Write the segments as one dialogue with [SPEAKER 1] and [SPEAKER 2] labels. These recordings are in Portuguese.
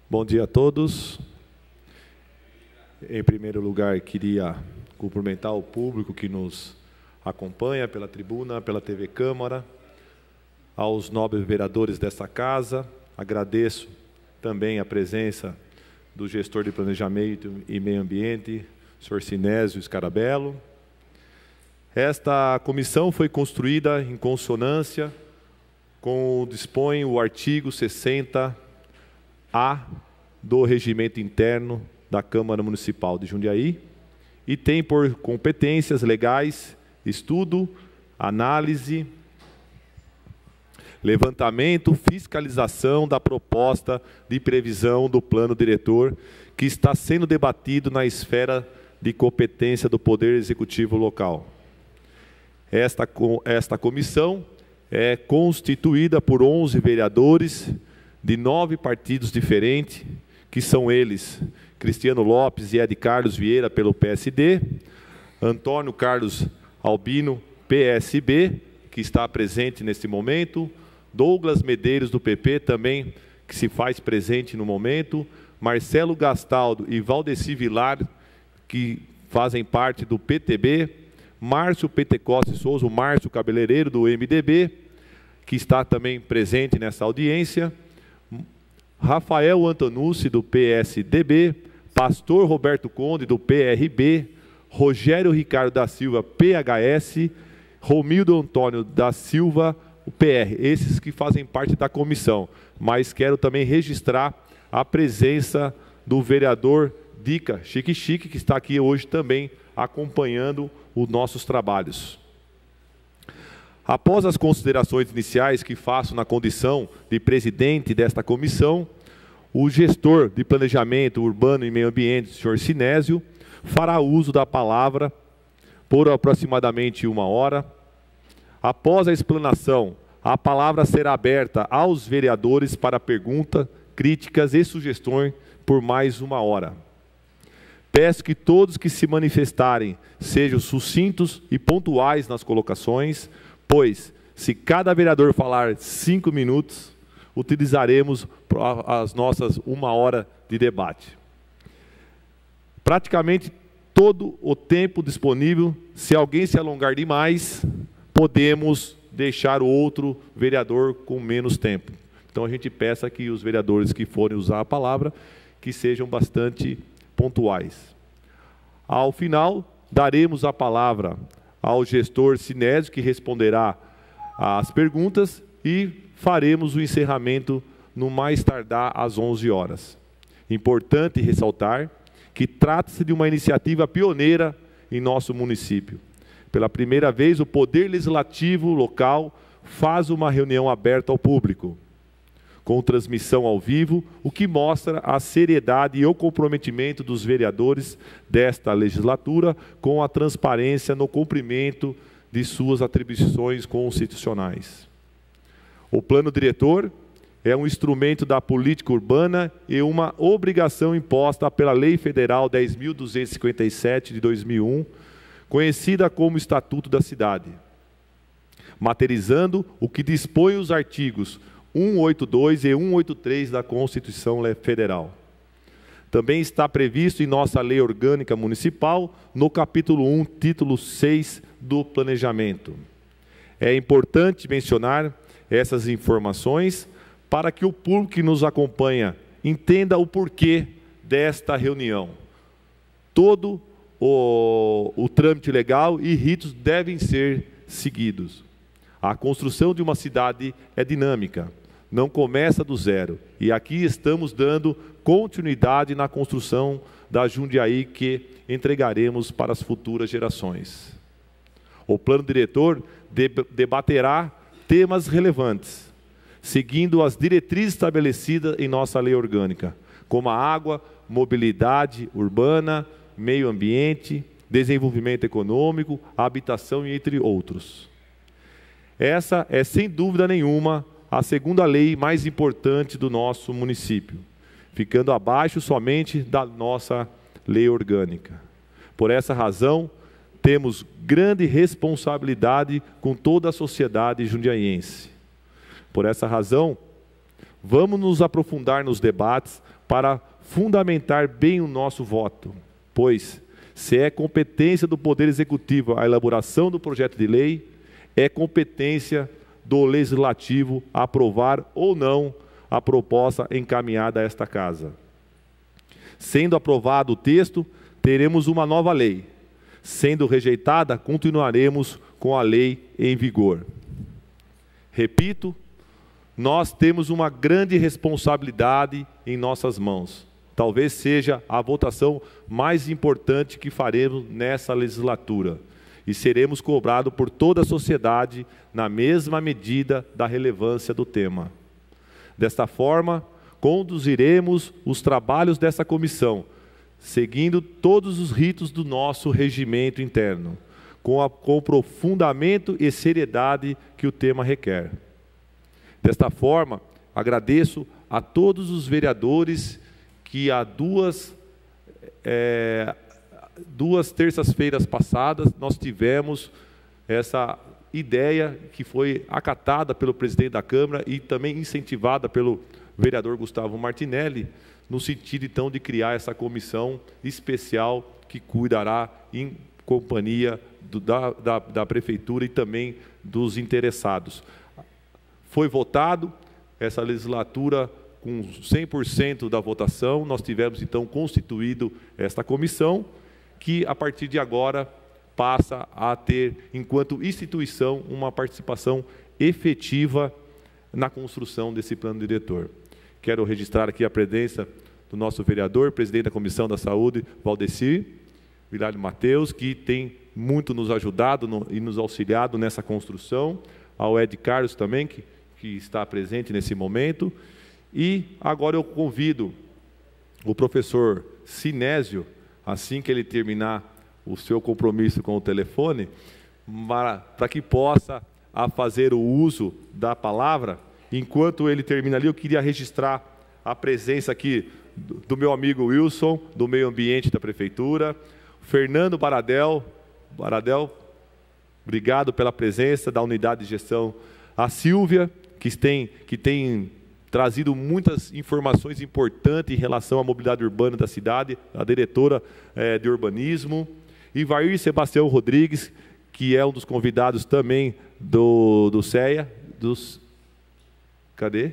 [SPEAKER 1] Bom dia a todos. Em primeiro lugar, queria cumprimentar o público que nos acompanha pela tribuna, pela TV Câmara, aos nobres vereadores desta casa. Agradeço também a presença do gestor de Planejamento e Meio Ambiente, senhor Sinésio Scarabello. Esta comissão foi construída em consonância com o dispõe o artigo 60A do Regimento Interno da Câmara Municipal de Jundiaí e tem por competências legais estudo, análise, levantamento, fiscalização da proposta de previsão do plano diretor que está sendo debatido na esfera de competência do Poder Executivo local. Esta comissão é constituída por 11 vereadores de 9 partidos diferentes, que são eles: Cristiano Lopes e Ed Carlos Vieira, pelo PSD, Antônio Carlos Albino, PSB, que está presente neste momento, Douglas Medeiros, do PP, também, que se faz presente no momento, Marcelo Gastaldo e Valdeci Vilar, que fazem parte do PTB, Márcio Pentecoste Souza, o Márcio Cabeleireiro, do MDB, que está também presente nessa audiência, Rafael Antonucci, do PSDB, Pastor Roberto Conde, do PRB, Rogério Ricardo da Silva, PHS, Romildo Antônio da Silva, o PR, esses que fazem parte da comissão. Mas quero também registrar a presença do vereador Dica Chique Chique, que está aqui hoje também acompanhando os nossos trabalhos. Após as considerações iniciais que faço na condição de presidente desta comissão, o gestor de Planejamento Urbano e Meio Ambiente, senhor Sinésio, fará uso da palavra por aproximadamente 1 hora. Após a explanação, a palavra será aberta aos vereadores para perguntas, críticas e sugestões por mais 1 hora. Peço que todos que se manifestarem sejam sucintos e pontuais nas colocações, pois, se cada vereador falar 5 minutos, utilizaremos as nossas 1 hora de debate. Praticamente todo o tempo disponível, se alguém se alongar demais, podemos deixar o outro vereador com menos tempo. Então a gente peça que os vereadores que forem usar a palavra, que sejam bastante pontuais. Ao final, daremos a palavra ao gestor Sinésio, que responderá às perguntas, e faremos o encerramento no mais tardar às 11 horas. Importante ressaltar que trata-se de uma iniciativa pioneira em nosso município. Pela primeira vez, o Poder Legislativo local faz uma reunião aberta ao público, com transmissão ao vivo, o que mostra a seriedade e o comprometimento dos vereadores desta legislatura com a transparência no cumprimento de suas atribuições constitucionais. O plano diretor é um instrumento da política urbana e uma obrigação imposta pela Lei Federal 10.257 de 2001, conhecida como Estatuto da Cidade, materializando o que dispõe os artigos 182 e 183 da Constituição Federal. Também está previsto em nossa Lei Orgânica Municipal, no capítulo 1, título 6 do Planejamento. É importante mencionar essas informações para que o público que nos acompanha entenda o porquê desta reunião. Todo o trâmite legal e ritos devem ser seguidos. A construção de uma cidade é dinâmica, não começa do zero. E aqui estamos dando continuidade na construção da Jundiaí que entregaremos para as futuras gerações. O plano diretor debaterá temas relevantes, seguindo as diretrizes estabelecidas em nossa lei orgânica, como a água, mobilidade urbana, meio ambiente, desenvolvimento econômico, habitação e entre outros. Essa é, sem dúvida nenhuma, a segunda lei mais importante do nosso município, ficando abaixo somente da nossa lei orgânica. Por essa razão, temos grande responsabilidade com toda a sociedade jundiaiense. Por essa razão, Vamos nos aprofundar nos debates para fundamentar bem o nosso voto, pois, se é competência do Poder Executivo a elaboração do projeto de lei, é competência do Legislativo aprovar ou não a proposta encaminhada a esta Casa. Sendo aprovado o texto, teremos uma nova lei. Sendo rejeitada, continuaremos com a lei em vigor. Repito, nós temos uma grande responsabilidade em nossas mãos. Talvez seja a votação mais importante que faremos nessa legislatura. E seremos cobrados por toda a sociedade na mesma medida da relevância do tema. Desta forma, conduziremos os trabalhos dessa comissão, seguindo todos os ritos do nosso regimento interno, com o aprofundamento e seriedade que o tema requer. Desta forma, agradeço a todos os vereadores que há duas terças-feiras passadas nós tivemos essa ideia que foi acatada pelo presidente da Câmara e também incentivada pelo vereador Gustavo Martinelli, no sentido então de criar essa comissão especial que cuidará em companhia da Prefeitura e também dos interessados. Foi votado essa legislatura com 100% da votação, nós tivemos então constituído esta comissão, que a partir de agora passa a ter, enquanto instituição, uma participação efetiva na construção desse plano diretor. Quero registrar aqui a presença do nosso vereador, presidente da Comissão da Saúde, Valdecir Vilalho Mateus, que tem muito nos ajudado e nos auxiliado nessa construção, ao Ed Carlos também, que está presente nesse momento. E agora eu convido o professor Sinésio, assim que ele terminar o seu compromisso com o telefone, para que possa fazer o uso da palavra. Enquanto ele termina ali, eu queria registrar a presença aqui do meu amigo Wilson, do Meio Ambiente da Prefeitura, Fernando Baradel, obrigado pela presença da Unidade de Gestão, a Silvia, que tem trazido muitas informações importantes em relação à mobilidade urbana da cidade, a diretora de urbanismo, e Vair Sebastião Rodrigues, que é um dos convidados também do CEA, Cadê?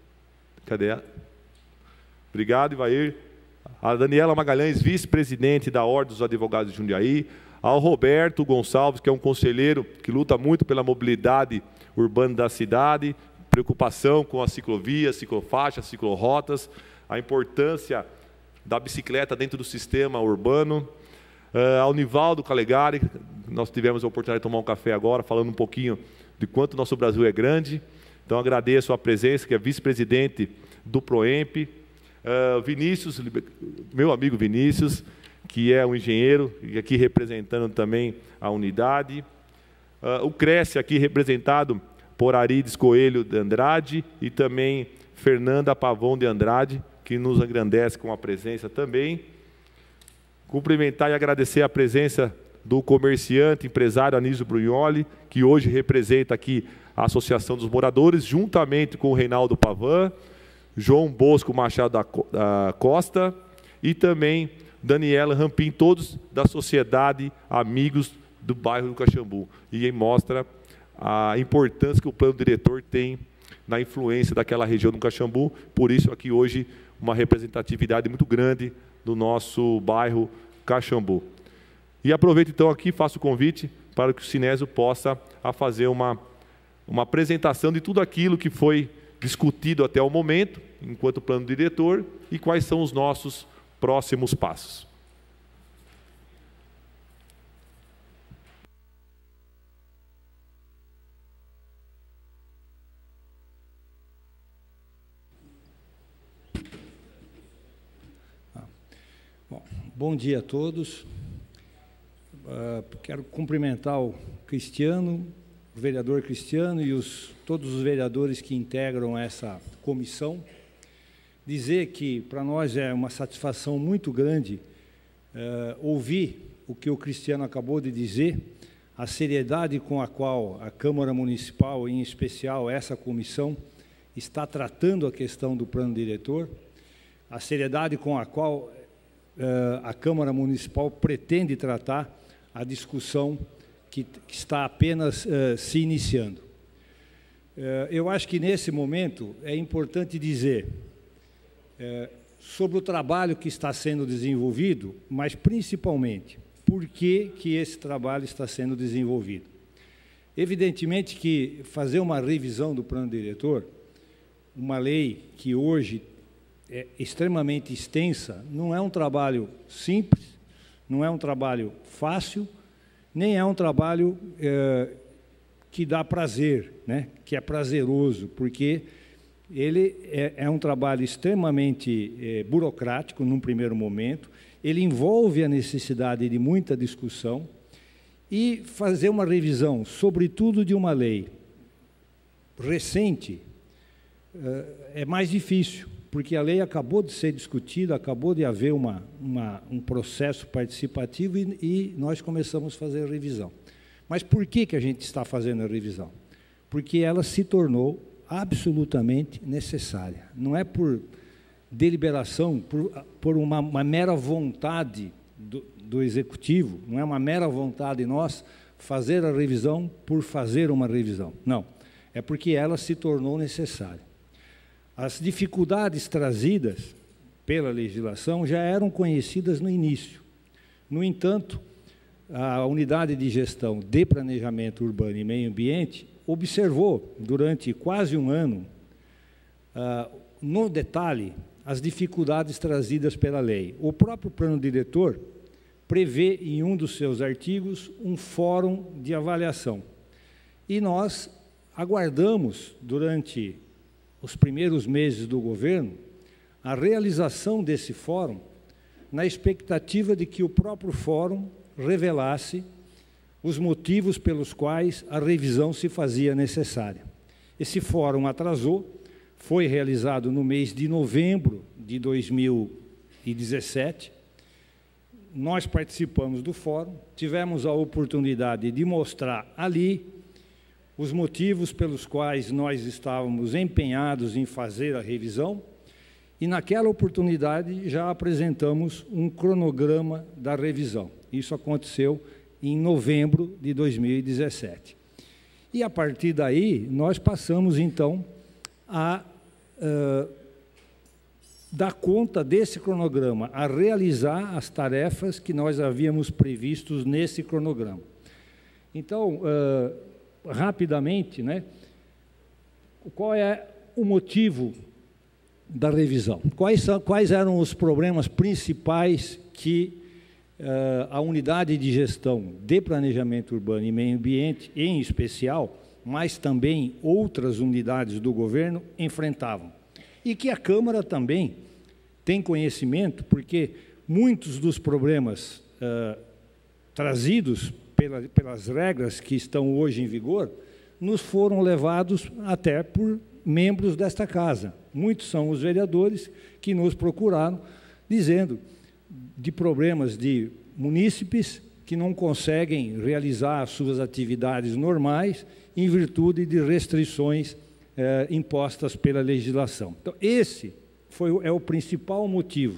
[SPEAKER 1] Obrigado, Ivair. A Daniela Magalhães, vice-presidente da Ordem dos Advogados de Jundiaí. Ao Roberto Gonçalves, que é um conselheiro que luta muito pela mobilidade urbana da cidade, preocupação com as ciclovias, ciclofaixas, ciclorotas, a importância da bicicleta dentro do sistema urbano. Ao Nivaldo Calegari, nós tivemos a oportunidade de tomar um café agora, falando um pouquinho de quanto o nosso Brasil é grande. Então, agradeço a presença, que é vice-presidente do PROEMP. Vinícius, meu amigo Vinícius, que é um engenheiro, e aqui representando também a unidade. O Cresce, aqui representado por Arides Coelho de Andrade e também Fernanda Pavão de Andrade, que nos engrandece com a presença também. Cumprimentar e agradecer a presença do comerciante, empresário Anísio Brugnoli, que hoje representa aqui a Associação dos Moradores, juntamente com o Reinaldo Pavan, João Bosco Machado da Costa e também Daniela Rampim, todos da Sociedade Amigos do bairro do Caxambu. E mostra a importância que o plano diretor tem na influência daquela região do Caxambu. Por isso, aqui hoje, uma representatividade muito grande do nosso bairro Caxambu. E aproveito então aqui, faço o convite para que o Sinésio possa fazer uma apresentação de tudo aquilo que foi discutido até o momento, enquanto plano diretor, e quais são os nossos próximos passos.
[SPEAKER 2] Bom dia a todos. Quero cumprimentar o Cristiano, o vereador Cristiano e todos os vereadores que integram essa comissão. Dizer que para nós é uma satisfação muito grande ouvir o que o Cristiano acabou de dizer, a seriedade com a qual a Câmara Municipal, em especial essa comissão, está tratando a questão do plano diretor, a seriedade com a qual a Câmara Municipal pretende tratar a discussão que está apenas se iniciando. Eu acho que, nesse momento, é importante dizer sobre o trabalho que está sendo desenvolvido, mas, principalmente, por que esse trabalho está sendo desenvolvido. Evidentemente que fazer uma revisão do plano diretor, uma lei que hoje é extremamente extensa, não é um trabalho simples, não é um trabalho fácil, nem é um trabalho que dá prazer, né? Que é prazeroso, porque ele é um trabalho extremamente burocrático, num primeiro momento, ele envolve a necessidade de muita discussão, e fazer uma revisão, sobretudo de uma lei recente, é mais difícil, porque a lei acabou de ser discutida, acabou de haver um processo participativo e nós começamos a fazer a revisão. Mas por que a gente está fazendo a revisão? Porque ela se tornou absolutamente necessária. Não é por deliberação, por uma mera vontade do Executivo, não é uma mera vontade nossa fazer a revisão por fazer uma revisão. Não, é porque ela se tornou necessária. As dificuldades trazidas pela legislação já eram conhecidas no início. No entanto, a Unidade de Gestão de Planejamento Urbano e Meio Ambiente observou, durante quase um ano, no detalhe, as dificuldades trazidas pela lei. O próprio plano diretor prevê, em um dos seus artigos, um fórum de avaliação. E nós aguardamos, durante os primeiros meses do governo, a realização desse fórum, na expectativa de que o próprio fórum revelasse os motivos pelos quais a revisão se fazia necessária. Esse fórum atrasou, foi realizado no mês de novembro de 2017. Nós participamos do fórum, tivemos a oportunidade de mostrar ali os motivos pelos quais nós estávamos empenhados em fazer a revisão, e naquela oportunidade já apresentamos um cronograma da revisão. Isso aconteceu em novembro de 2017. E, a partir daí, nós passamos, então, a dar conta desse cronograma, a realizar as tarefas que nós havíamos previstos nesse cronograma. Então, rapidamente, né, qual é o motivo da revisão? Quais eram os problemas principais que a Unidade de Gestão de Planejamento Urbano e Meio Ambiente, em especial, mas também outras unidades do governo, enfrentavam? E que a Câmara também tem conhecimento, porque muitos dos problemas trazidos pelas regras que estão hoje em vigor, nos foram levados até por membros desta casa. Muitos são os vereadores que nos procuraram, dizendo de problemas de munícipes que não conseguem realizar as suas atividades normais em virtude de restrições impostas pela legislação. Então, esse é o principal motivo.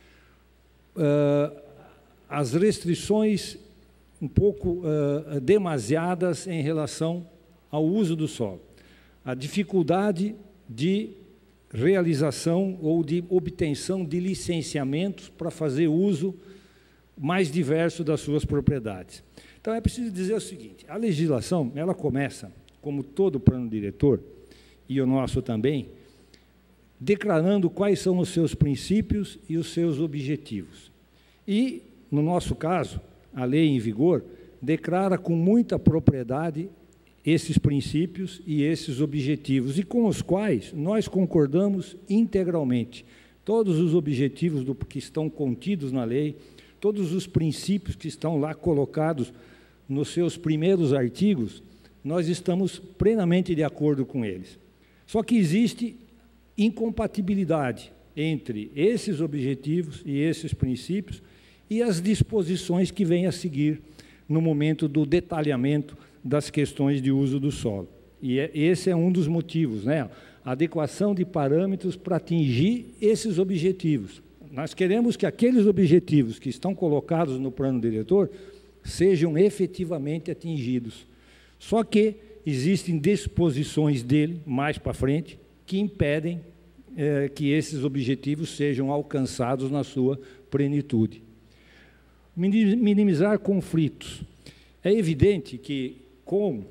[SPEAKER 2] As restrições um pouco demasiadas em relação ao uso do solo. A dificuldade de realização ou de obtenção de licenciamentos para fazer uso mais diverso das suas propriedades. Então, é preciso dizer o seguinte: a legislação, ela começa, como todo plano diretor, e o nosso também, declarando quais são os seus princípios e os seus objetivos. E, no nosso caso, a lei em vigor declara com muita propriedade esses princípios e esses objetivos, e com os quais nós concordamos integralmente. Todos os objetivos que estão contidos na lei, todos os princípios que estão lá colocados nos seus primeiros artigos, nós estamos plenamente de acordo com eles. Só que existe incompatibilidade entre esses objetivos e esses princípios e as disposições que vêm a seguir no momento do detalhamento das questões de uso do solo. E esse é um dos motivos, né? adequação de parâmetros para atingir esses objetivos. Nós queremos que aqueles objetivos que estão colocados no plano diretor sejam efetivamente atingidos. Só que existem disposições dele, mais para frente, que impedem que esses objetivos sejam alcançados na sua plenitude. Minimizar conflitos. É evidente que, com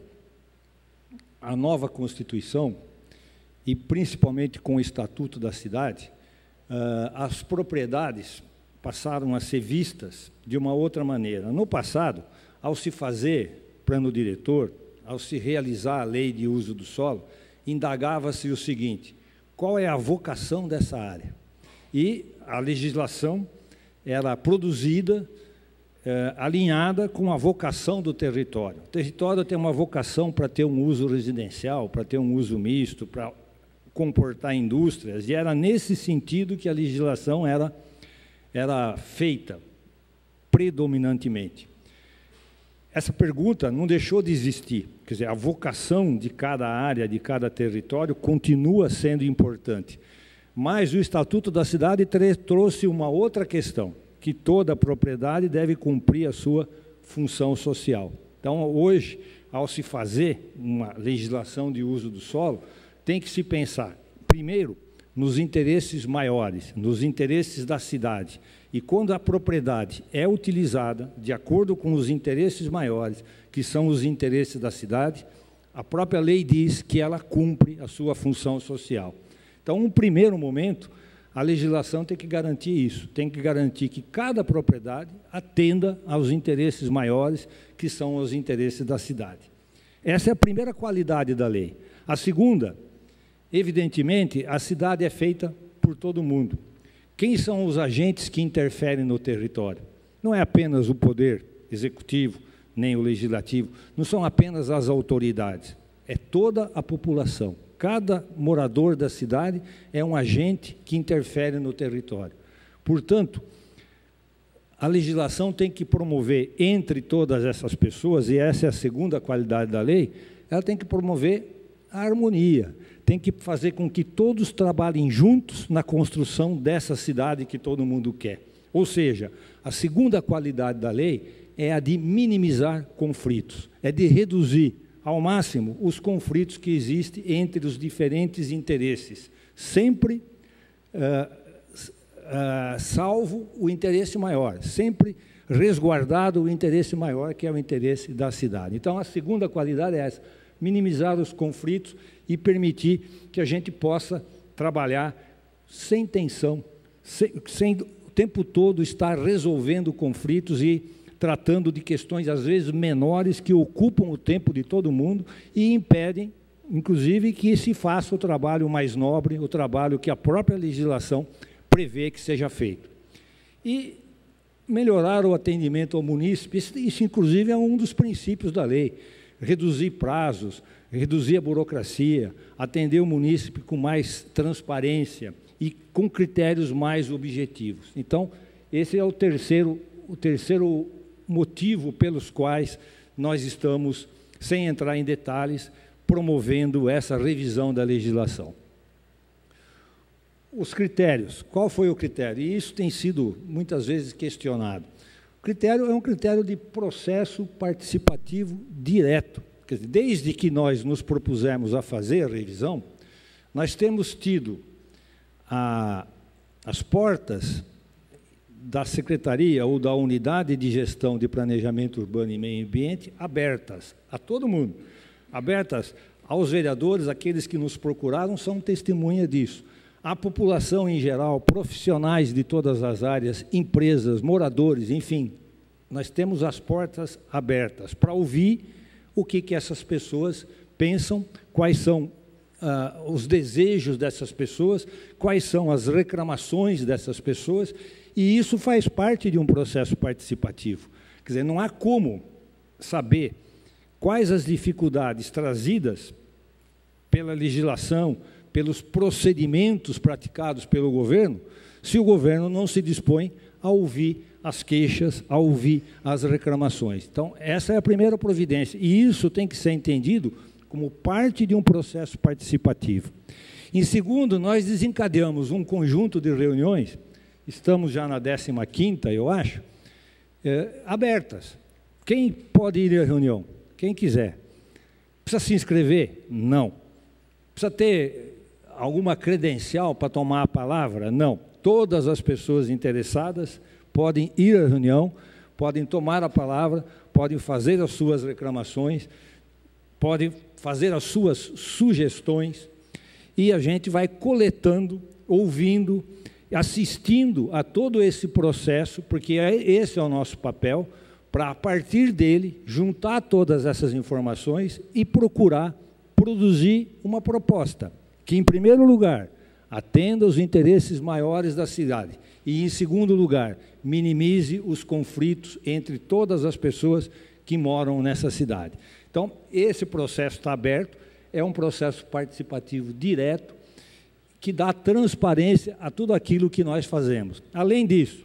[SPEAKER 2] a nova Constituição, e principalmente com o Estatuto da Cidade, as propriedades passaram a ser vistas de uma outra maneira. No passado, ao se fazer plano diretor, ao se realizar a lei de uso do solo, indagava-se o seguinte: qual é a vocação dessa área? E a legislação era produzida, alinhada com a vocação do território. O território tem uma vocação para ter um uso residencial, para ter um uso misto, para comportar indústrias, e era nesse sentido que a legislação era feita, predominantemente. Essa pergunta não deixou de existir, quer dizer, a vocação de cada área, de cada território, continua sendo importante. Mas o Estatuto da Cidade trouxe uma outra questão, que toda propriedade deve cumprir a sua função social. Então, hoje, ao se fazer uma legislação de uso do solo, tem que se pensar, primeiro, nos interesses maiores, nos interesses da cidade. E quando a propriedade é utilizada de acordo com os interesses maiores, que são os interesses da cidade, a própria lei diz que ela cumpre a sua função social. Então, um primeiro momento, a legislação tem que garantir isso, tem que garantir que cada propriedade atenda aos interesses maiores, que são os interesses da cidade. Essa é a primeira qualidade da lei. A segunda, evidentemente, a cidade é feita por todo mundo. Quem são os agentes que interferem no território? Não é apenas o poder executivo, nem o legislativo, não são apenas as autoridades, é toda a população. Cada morador da cidade é um agente que interfere no território. Portanto, a legislação tem que promover entre todas essas pessoas, e essa é a segunda qualidade da lei, ela tem que promover a harmonia, tem que fazer com que todos trabalhem juntos na construção dessa cidade que todo mundo quer. Ou seja, a segunda qualidade da lei é a de minimizar conflitos, é de reduzir ao máximo os conflitos que existem entre os diferentes interesses, sempre salvo o interesse maior, sempre resguardado o interesse maior, que é o interesse da cidade. Então, a segunda qualidade é essa: minimizar os conflitos e permitir que a gente possa trabalhar sem tensão, sem o tempo todo estar resolvendo conflitos e tratando de questões, às vezes, menores, que ocupam o tempo de todo mundo e impedem, inclusive, que se faça o trabalho mais nobre, o trabalho que a própria legislação prevê que seja feito. E melhorar o atendimento ao munícipe, isso inclusive, é um dos princípios da lei. Reduzir prazos, reduzir a burocracia, atender o munícipe com mais transparência e com critérios mais objetivos. Então, esse é o terceiro motivo pelos quais nós estamos, sem entrar em detalhes, promovendo essa revisão da legislação. Os critérios. Qual foi o critério? E isso tem sido muitas vezes questionado. O critério é um critério de processo participativo direto. Quer dizer, desde que nós nos propusemos a fazer a revisão, nós temos tido as portas da Secretaria ou da Unidade de Gestão de Planejamento Urbano e Meio Ambiente abertas a todo mundo, abertas aos vereadores, aqueles que nos procuraram são testemunha disso. A população em geral, profissionais de todas as áreas, empresas, moradores, enfim, nós temos as portas abertas para ouvir o que essas pessoas pensam, quais são os desejos dessas pessoas, quais são as reclamações dessas pessoas, e isso faz parte de um processo participativo. Quer dizer, não há como saber quais as dificuldades trazidas pela legislação, pelos procedimentos praticados pelo governo, se o governo não se dispõe a ouvir as queixas, a ouvir as reclamações. Então, essa é a primeira providência, e isso tem que ser entendido como parte de um processo participativo. Em segundo, nós desencadeamos um conjunto de reuniões, estamos já na 15ª, eu acho, abertas. Quem pode ir à reunião? Quem quiser. Precisa se inscrever? Não. Precisa ter alguma credencial para tomar a palavra? Não. Todas as pessoas interessadas podem ir à reunião, podem tomar a palavra, podem fazer as suas reclamações, podem fazer as suas sugestões, e a gente vai coletando, ouvindo, assistindo a todo esse processo, porque esse é o nosso papel, para, a partir dele, juntar todas essas informações e procurar produzir uma proposta que, em primeiro lugar, atenda os interesses maiores da cidade e, em segundo lugar, minimize os conflitos entre todas as pessoas que moram nessa cidade. Então, esse processo está aberto, é um processo participativo direto, que dá transparência a tudo aquilo que nós fazemos. Além disso,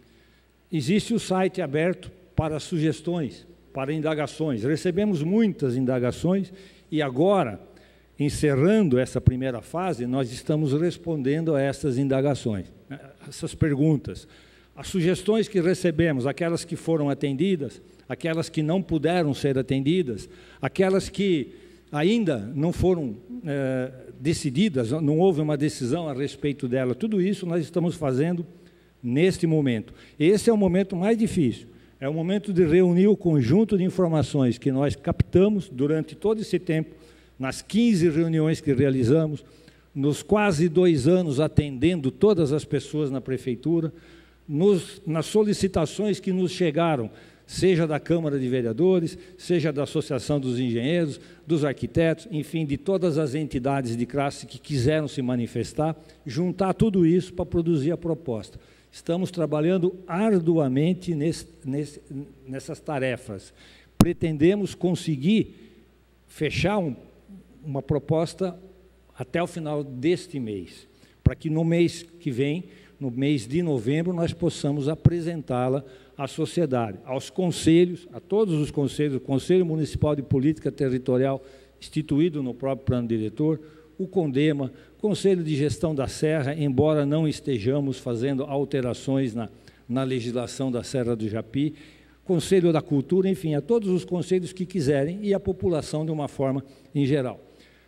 [SPEAKER 2] existe o site aberto para sugestões, para indagações. Recebemos muitas indagações e agora, encerrando essa primeira fase, nós estamos respondendo a essas indagações, essas perguntas. As sugestões que recebemos, aquelas que foram atendidas, aquelas que não puderam ser atendidas, aquelas que ainda não foram decididas, não houve uma decisão a respeito dela, tudo isso nós estamos fazendo neste momento. Esse é o momento mais difícil, é o momento de reunir o conjunto de informações que nós captamos durante todo esse tempo, nas 15 reuniões que realizamos, nos quase 2 anos atendendo todas as pessoas na prefeitura, nas solicitações que nos chegaram, seja da Câmara de Vereadores, seja da Associação dos Engenheiros, dos Arquitetos, enfim, de todas as entidades de classe que quiseram se manifestar, juntar tudo isso para produzir a proposta. Estamos trabalhando arduamente nessas tarefas. Pretendemos conseguir fechar uma proposta até o final deste mês, para que no mês que vem, no mês de novembro, nós possamos apresentá-la à sociedade, aos conselhos, a todos os conselhos, o Conselho Municipal de Política Territorial, instituído no próprio plano diretor, o CONDEMA, Conselho de Gestão da Serra, embora não estejamos fazendo alterações na legislação da Serra do Japi, Conselho da Cultura, enfim, a todos os conselhos que quiserem e a população de uma forma em geral.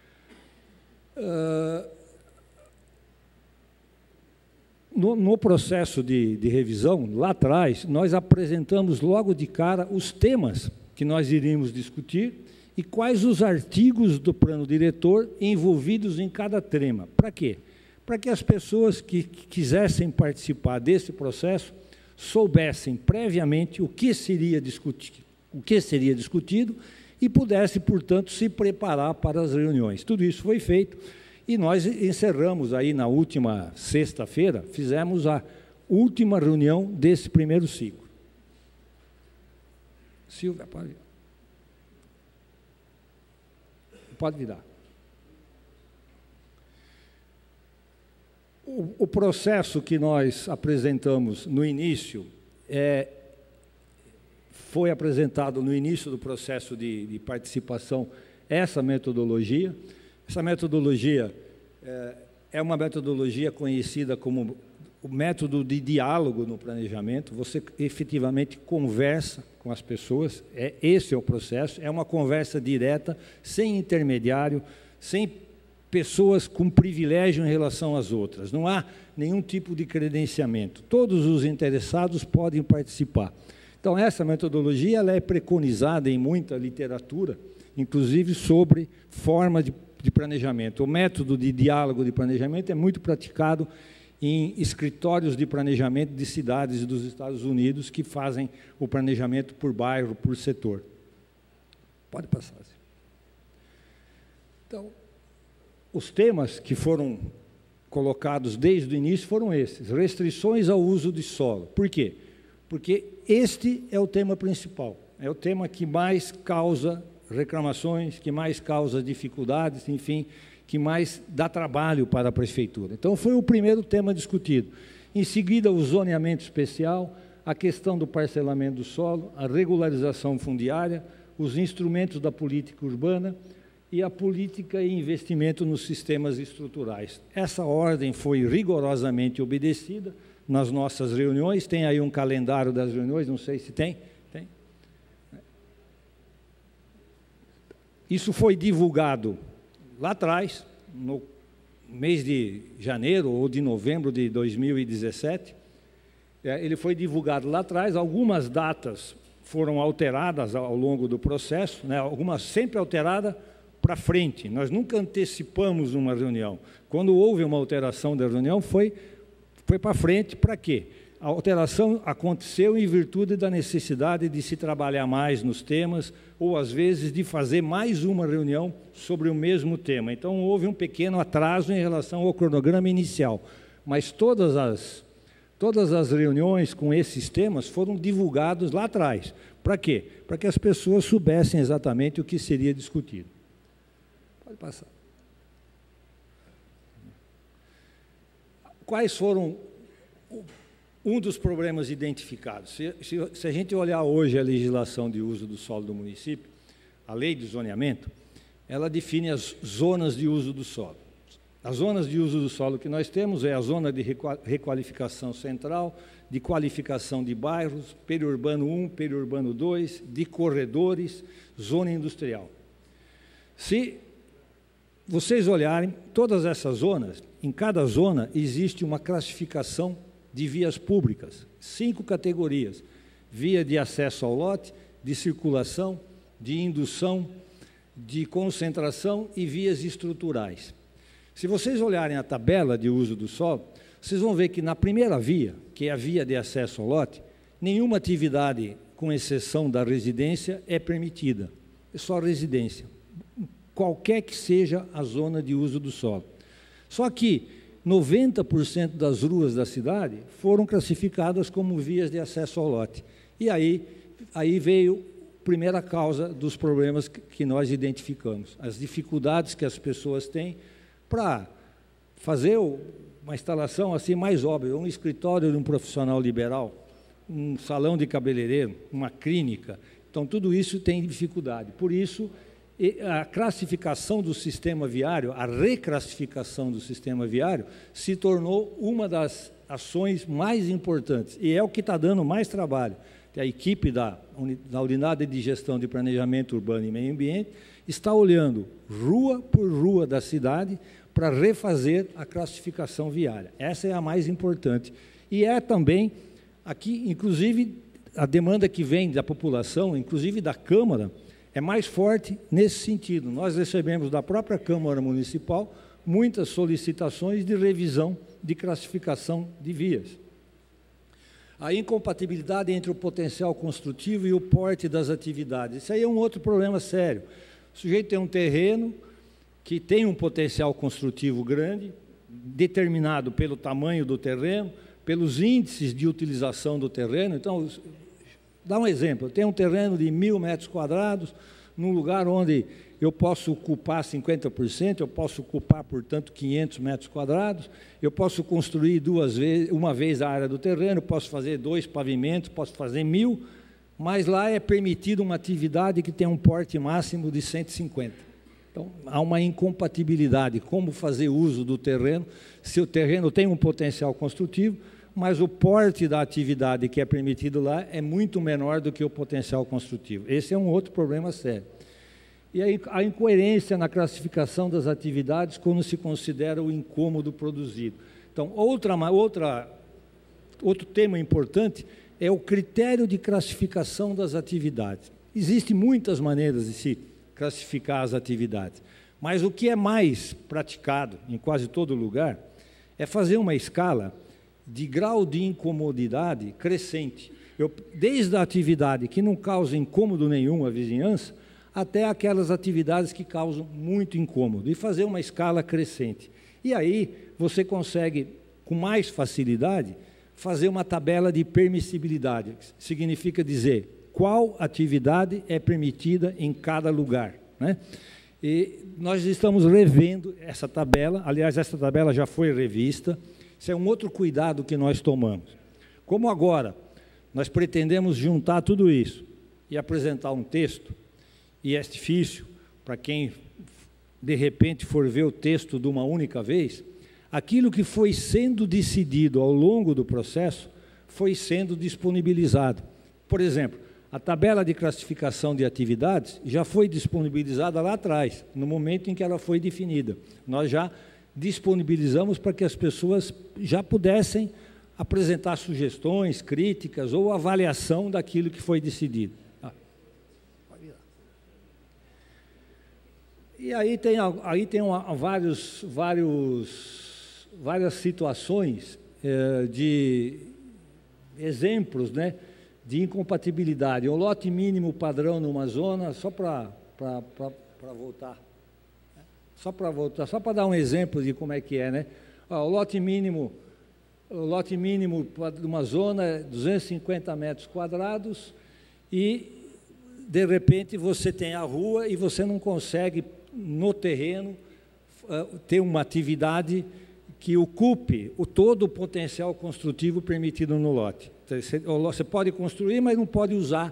[SPEAKER 2] No processo de revisão, lá atrás, nós apresentamos logo de cara os temas que nós iríamos discutir e quais os artigos do plano diretor envolvidos em cada tema. Para quê? Para que as pessoas que quisessem participar desse processo soubessem previamente o que seria discutido e pudessem, portanto, se preparar para as reuniões. Tudo isso foi feito. E nós encerramos aí na última sexta-feira, fizemos a última reunião desse primeiro ciclo. Silvia, pode virar. O processo que nós apresentamos no início, foi apresentado no início do processo de participação essa metodologia. Essa metodologia é uma metodologia conhecida como o método de diálogo no planejamento. Você efetivamente conversa com as pessoas, esse é o processo, é uma conversa direta, sem intermediário, sem pessoas com privilégio em relação às outras. Não há nenhum tipo de credenciamento. Todos os interessados podem participar. Então, essa metodologia ela é preconizada em muita literatura, inclusive sobre forma de planejamento. O método de diálogo de planejamento é muito praticado em escritórios de planejamento de cidades dos Estados Unidos que fazem o planejamento por bairro, por setor. Pode passar. Então, os temas que foram colocados desde o início foram esses: restrições ao uso de solo. Por quê? Porque este é o tema principal, é o tema que mais causa reclamações, que mais causa dificuldades, enfim, que mais dá trabalho para a prefeitura. Então, foi o primeiro tema discutido. Em seguida, o zoneamento especial, a questão do parcelamento do solo, a regularização fundiária, os instrumentos da política urbana e a política e investimento nos sistemas estruturais. Essa ordem foi rigorosamente obedecida nas nossas reuniões. Tem aí um calendário das reuniões, não sei se tem. Tem. Isso foi divulgado lá atrás, no mês de janeiro ou de novembro de 2017. Ele foi divulgado lá atrás. Algumas datas foram alteradas ao longo do processo, né? Algumas sempre alteradas para frente. Nós nunca antecipamos uma reunião. Quando houve uma alteração da reunião, foi para frente. Para quê? A alteração aconteceu em virtude da necessidade de se trabalhar mais nos temas, ou às vezes de fazer mais uma reunião sobre o mesmo tema. Então houve um pequeno atraso em relação ao cronograma inicial, mas todas as reuniões com esses temas foram divulgados lá atrás. Para quê? Para que as pessoas soubessem exatamente o que seria discutido. Pode passar. Quais foram um dos problemas identificados? Se a gente olhar hoje a legislação de uso do solo do município, a lei de zoneamento, ela define as zonas de uso do solo. As zonas de uso do solo que nós temos é a zona de requalificação central, de qualificação de bairros, periurbano 1, periurbano 2, de corredores, zona industrial. Se vocês olharem todas essas zonas, em cada zona existe uma classificação de vias públicas, 5 categorias: via de acesso ao lote, de circulação, de indução, de concentração e vias estruturais. Se vocês olharem a tabela de uso do solo, vocês vão ver que na primeira via, que é a via de acesso ao lote, nenhuma atividade, com exceção da residência, é permitida. É só residência, qualquer que seja a zona de uso do solo. Só que 90% das ruas da cidade foram classificadas como vias de acesso ao lote. E aí veio a primeira causa dos problemas que nós identificamos, as dificuldades que as pessoas têm para fazer uma instalação assim mais óbvia, um escritório de um profissional liberal, um salão de cabeleireiro, uma clínica. Então, tudo isso tem dificuldade. Por isso, a classificação do sistema viário, a reclassificação do sistema viário, se tornou uma das ações mais importantes, e é o que está dando mais trabalho. A equipe da Unidade de Gestão de Planejamento Urbano e Meio Ambiente está olhando rua por rua da cidade para refazer a classificação viária. Essa é a mais importante. E é também, aqui, inclusive, a demanda que vem da população, inclusive da Câmara, é mais forte nesse sentido. Nós recebemos da própria Câmara Municipal muitas solicitações de revisão de classificação de vias. A incompatibilidade entre o potencial construtivo e o porte das atividades. Isso aí é um outro problema sério. O sujeito tem um terreno que tem um potencial construtivo grande, determinado pelo tamanho do terreno, pelos índices de utilização do terreno. Então, dá um exemplo, eu tenho um terreno de 1.000 metros quadrados, num lugar onde eu posso ocupar 50%, eu posso ocupar, portanto, 500 metros quadrados, eu posso construir uma vez a área do terreno, posso fazer 2 pavimentos, posso fazer 1.000, mas lá é permitido uma atividade que tem um porte máximo de 150. Então, há uma incompatibilidade, como fazer uso do terreno, se o terreno tem um potencial construtivo, mas o porte da atividade que é permitido lá é muito menor do que o potencial construtivo. Esse é um outro problema sério. E aí, a incoerência na classificação das atividades quando se considera o incômodo produzido. Então, outro tema importante é o critério de classificação das atividades. Existem muitas maneiras de se classificar as atividades, mas o que é mais praticado em quase todo lugar é fazer uma escala de grau de incomodidade crescente. Desde a atividade que não causa incômodo nenhum à vizinhança, até aquelas atividades que causam muito incômodo, e fazer uma escala crescente. E aí você consegue, com mais facilidade, fazer uma tabela de permissibilidade. Significa dizer qual atividade é permitida em cada lugar, né? E nós estamos revendo essa tabela. Aliás, essa tabela já foi revista. Isso é um outro cuidado que nós tomamos. Como agora nós pretendemos juntar tudo isso e apresentar um texto, e é difícil para quem de repente, for ver o texto de uma única vez, aquilo que foi sendo decidido ao longo do processo foi sendo disponibilizado. Por exemplo, a tabela de classificação de atividades já foi disponibilizada lá atrás, no momento em que ela foi definida. Nós já disponibilizamos para que as pessoas já pudessem apresentar sugestões, críticas ou avaliação daquilo que foi decidido. E aí tem várias situações de exemplos, né, de incompatibilidade. Um lote mínimo padrão numa zona, só para voltar. Só para dar um exemplo de como é que é, né? O lote mínimo de uma zona é 250 metros quadrados e, de repente, você tem a rua e você não consegue, no terreno, ter uma atividade que ocupe todo o potencial construtivo permitido no lote. Você pode construir, mas não pode usar,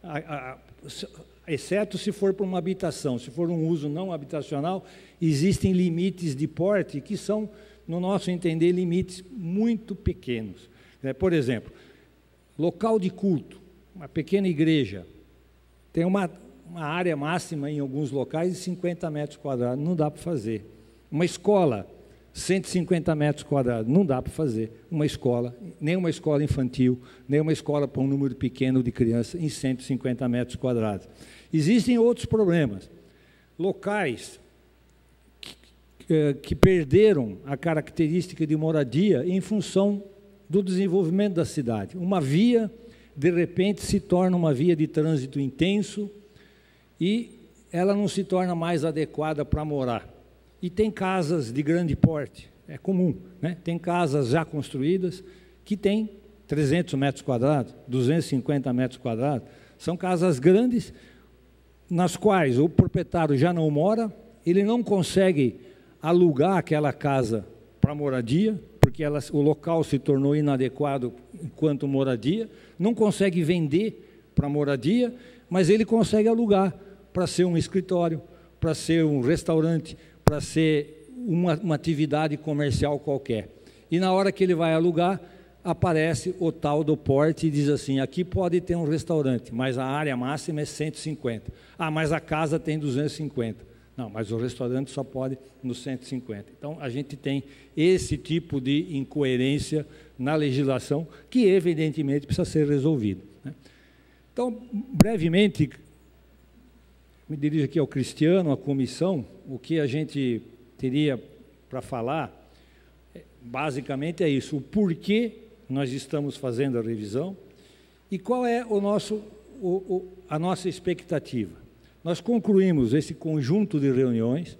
[SPEAKER 2] exceto se for para uma habitação. Se for um uso não habitacional, existem limites de porte que são, no nosso entender, limites muito pequenos. Por exemplo, local de culto, uma pequena igreja, tem uma área máxima em alguns locais de 50 metros quadrados, não dá para fazer. Uma escola, 150 metros quadrados, não dá para fazer uma escola, nem uma escola infantil, nem uma escola para um número pequeno de crianças em 150 metros quadrados. Existem outros problemas. Locais que perderam a característica de moradia em função do desenvolvimento da cidade. Uma via, de repente, se torna uma via de trânsito intenso e ela não se torna mais adequada para morar. E tem casas de grande porte, é comum, né? Tem casas já construídas que têm 300 metros quadrados, 250 metros quadrados. São casas grandes nas quais o proprietário já não mora, ele não consegue alugar aquela casa para moradia, porque o local se tornou inadequado enquanto moradia, não consegue vender para moradia, mas ele consegue alugar para ser um escritório, para ser um restaurante, para ser uma atividade comercial qualquer. E na hora que ele vai alugar, aparece o tal do porte e diz assim, aqui pode ter um restaurante, mas a área máxima é 150. Ah, mas a casa tem 250. Não, mas o restaurante só pode nos 150. Então, a gente tem esse tipo de incoerência na legislação que, evidentemente, precisa ser resolvido, né? Então, brevemente, me dirijo aqui ao Cristiano, à comissão, o que a gente teria para falar, basicamente é isso, o porquê nós estamos fazendo a revisão e qual é a nossa expectativa. Nós concluímos esse conjunto de reuniões,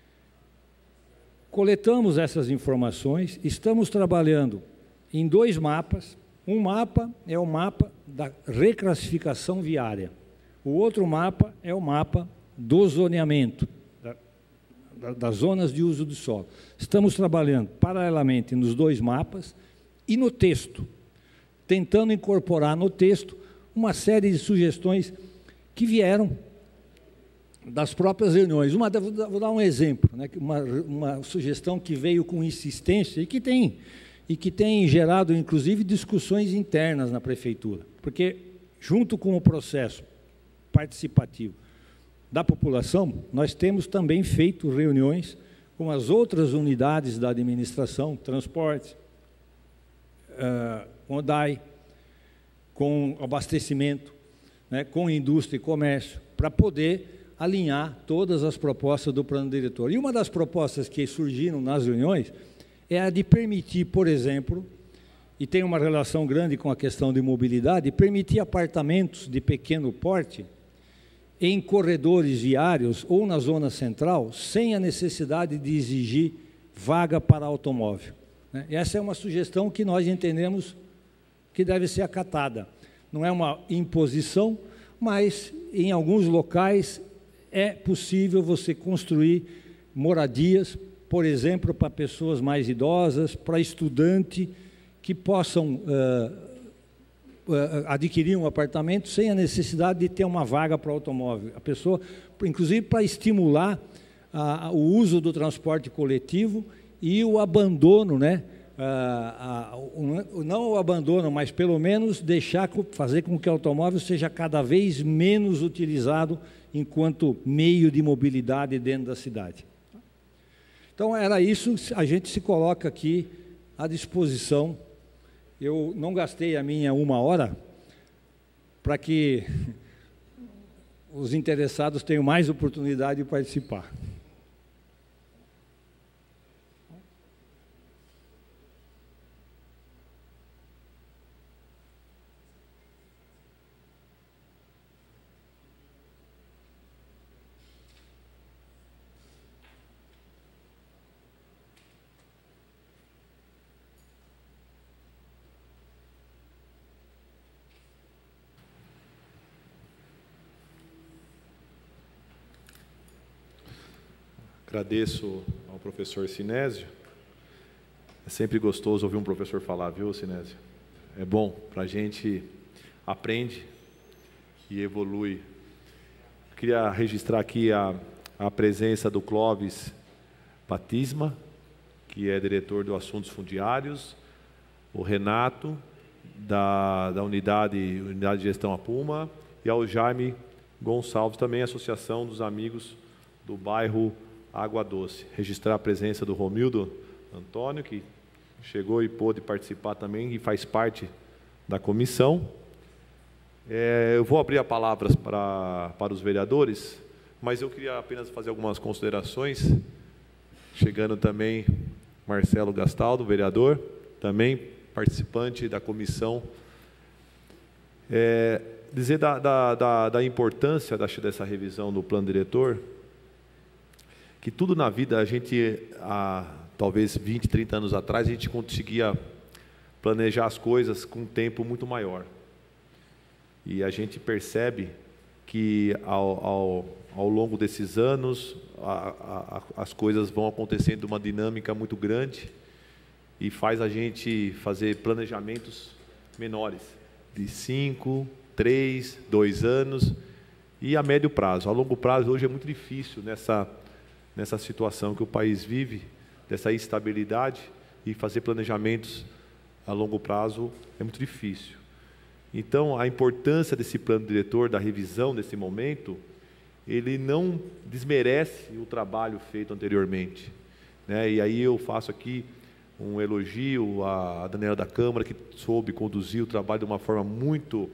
[SPEAKER 2] coletamos essas informações, estamos trabalhando em 2 mapas. Um mapa é o mapa da reclassificação viária. O outro mapa é o mapa do zoneamento, das zonas de uso do solo. Estamos trabalhando paralelamente nos 2 mapas e no texto, tentando incorporar no texto uma série de sugestões que vieram das próprias reuniões. Vou dar um exemplo, né? Uma sugestão que veio com insistência e que tem gerado, inclusive, discussões internas na prefeitura, porque, junto com o processo participativo da população, nós temos também feito reuniões com as outras unidades da administração, transporte, com o DAI, com abastecimento, né, com indústria e comércio, para poder alinhar todas as propostas do plano diretor. E uma das propostas que surgiram nas reuniões é a de permitir, por exemplo, e tem uma relação grande com a questão de mobilidade, permitir apartamentos de pequeno porte em corredores viários ou na zona central, sem a necessidade de exigir vaga para automóvel, né? Essa é uma sugestão que nós entendemos que deve ser acatada. Não é uma imposição, mas em alguns locais é possível você construir moradias, por exemplo, para pessoas mais idosas, para estudantes que possam adquirir um apartamento sem a necessidade de ter uma vaga para automóvel. A pessoa, inclusive para estimular o uso do transporte coletivo e o abandono, né? Não o abandono, mas pelo menos fazer com que o automóvel seja cada vez menos utilizado enquanto meio de mobilidade dentro da cidade. Então, era isso, a gente se coloca aqui à disposição. Eu não gastei a minha 1 hora para que os interessados tenham mais oportunidade de participar.
[SPEAKER 1] Agradeço ao professor Sinésio. É sempre gostoso ouvir um professor falar, viu, Sinésio? É bom, para a gente aprende e evolui. Queria registrar aqui a presença do Clóvis Batisma, que é diretor do Assuntos Fundiários, o Renato, da unidade de Gestão Apuma, e ao Jaime Gonçalves, também Associação dos Amigos do Bairro Água Doce. Registrar a presença do Romildo Antônio, que chegou e pôde participar também e faz parte da comissão. Eu vou abrir a palavra para os vereadores, mas eu queria apenas fazer algumas considerações. Chegando também Marcelo Gastaldo, vereador, também participante da comissão. Dizer da importância dessa revisão do plano diretor, que tudo na vida a gente, talvez 20, 30 anos atrás, a gente conseguia planejar as coisas com um tempo muito maior. E a gente percebe que ao longo desses anos as coisas vão acontecendo de uma dinâmica muito grande e faz a gente fazer planejamentos menores, de 5, 3, 2 anos e a médio prazo. A longo prazo hoje é muito difícil nessa situação que o país vive, dessa instabilidade, e fazer planejamentos a longo prazo é muito difícil. Então, a importância desse plano diretor, da revisão desse momento, ele não desmerece o trabalho feito anteriormente, né? E aí eu faço aqui um elogio à Daniela da Câmara, que soube conduzir o trabalho de uma forma muito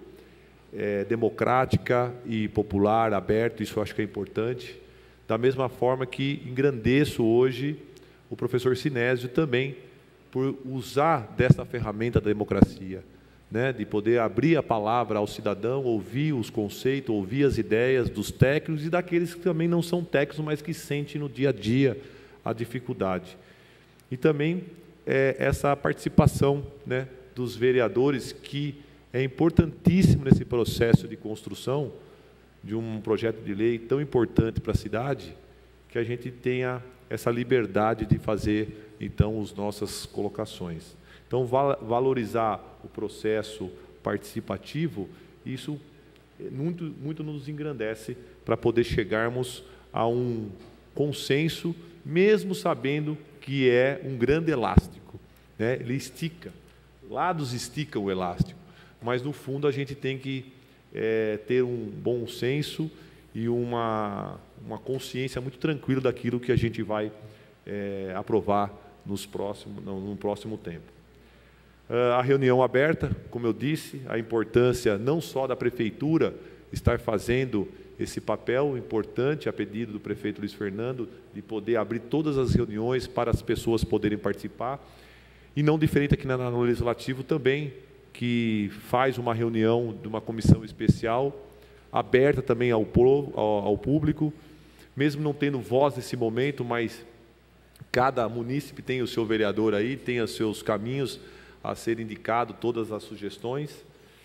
[SPEAKER 1] democrática e popular, aberto. Isso eu acho que é importante. Da mesma forma que engrandeço hoje o professor Sinésio também, por usar dessa ferramenta da democracia, né, de poder abrir a palavra ao cidadão, ouvir os conceitos, ouvir as ideias dos técnicos e daqueles que também não são técnicos, mas que sentem no dia a dia a dificuldade. E também essa participação, né, dos vereadores, que é importantíssimo nesse processo de construção de um projeto de lei tão importante para a cidade, que a gente tenha essa liberdade de fazer, então, as nossas colocações. Então, valorizar o processo participativo, isso muito nos engrandece para poder chegarmos a um consenso, mesmo sabendo que é um grande elástico, né? Ele estica, lados esticam o elástico, mas no fundo a gente tem que ter um bom senso e uma consciência muito tranquila daquilo que a gente vai aprovar no próximo tempo. A reunião aberta, como eu disse, a importância não só da Prefeitura estar fazendo esse papel importante, a pedido do prefeito Luiz Fernando, de poder abrir todas as reuniões para as pessoas poderem participar, e não diferente aqui no Legislativo também, que faz uma reunião de uma comissão especial, aberta também ao público, mesmo não tendo voz nesse momento, mas cada munícipe tem o seu vereador aí, tem os seus caminhos a ser indicado, todas as sugestões,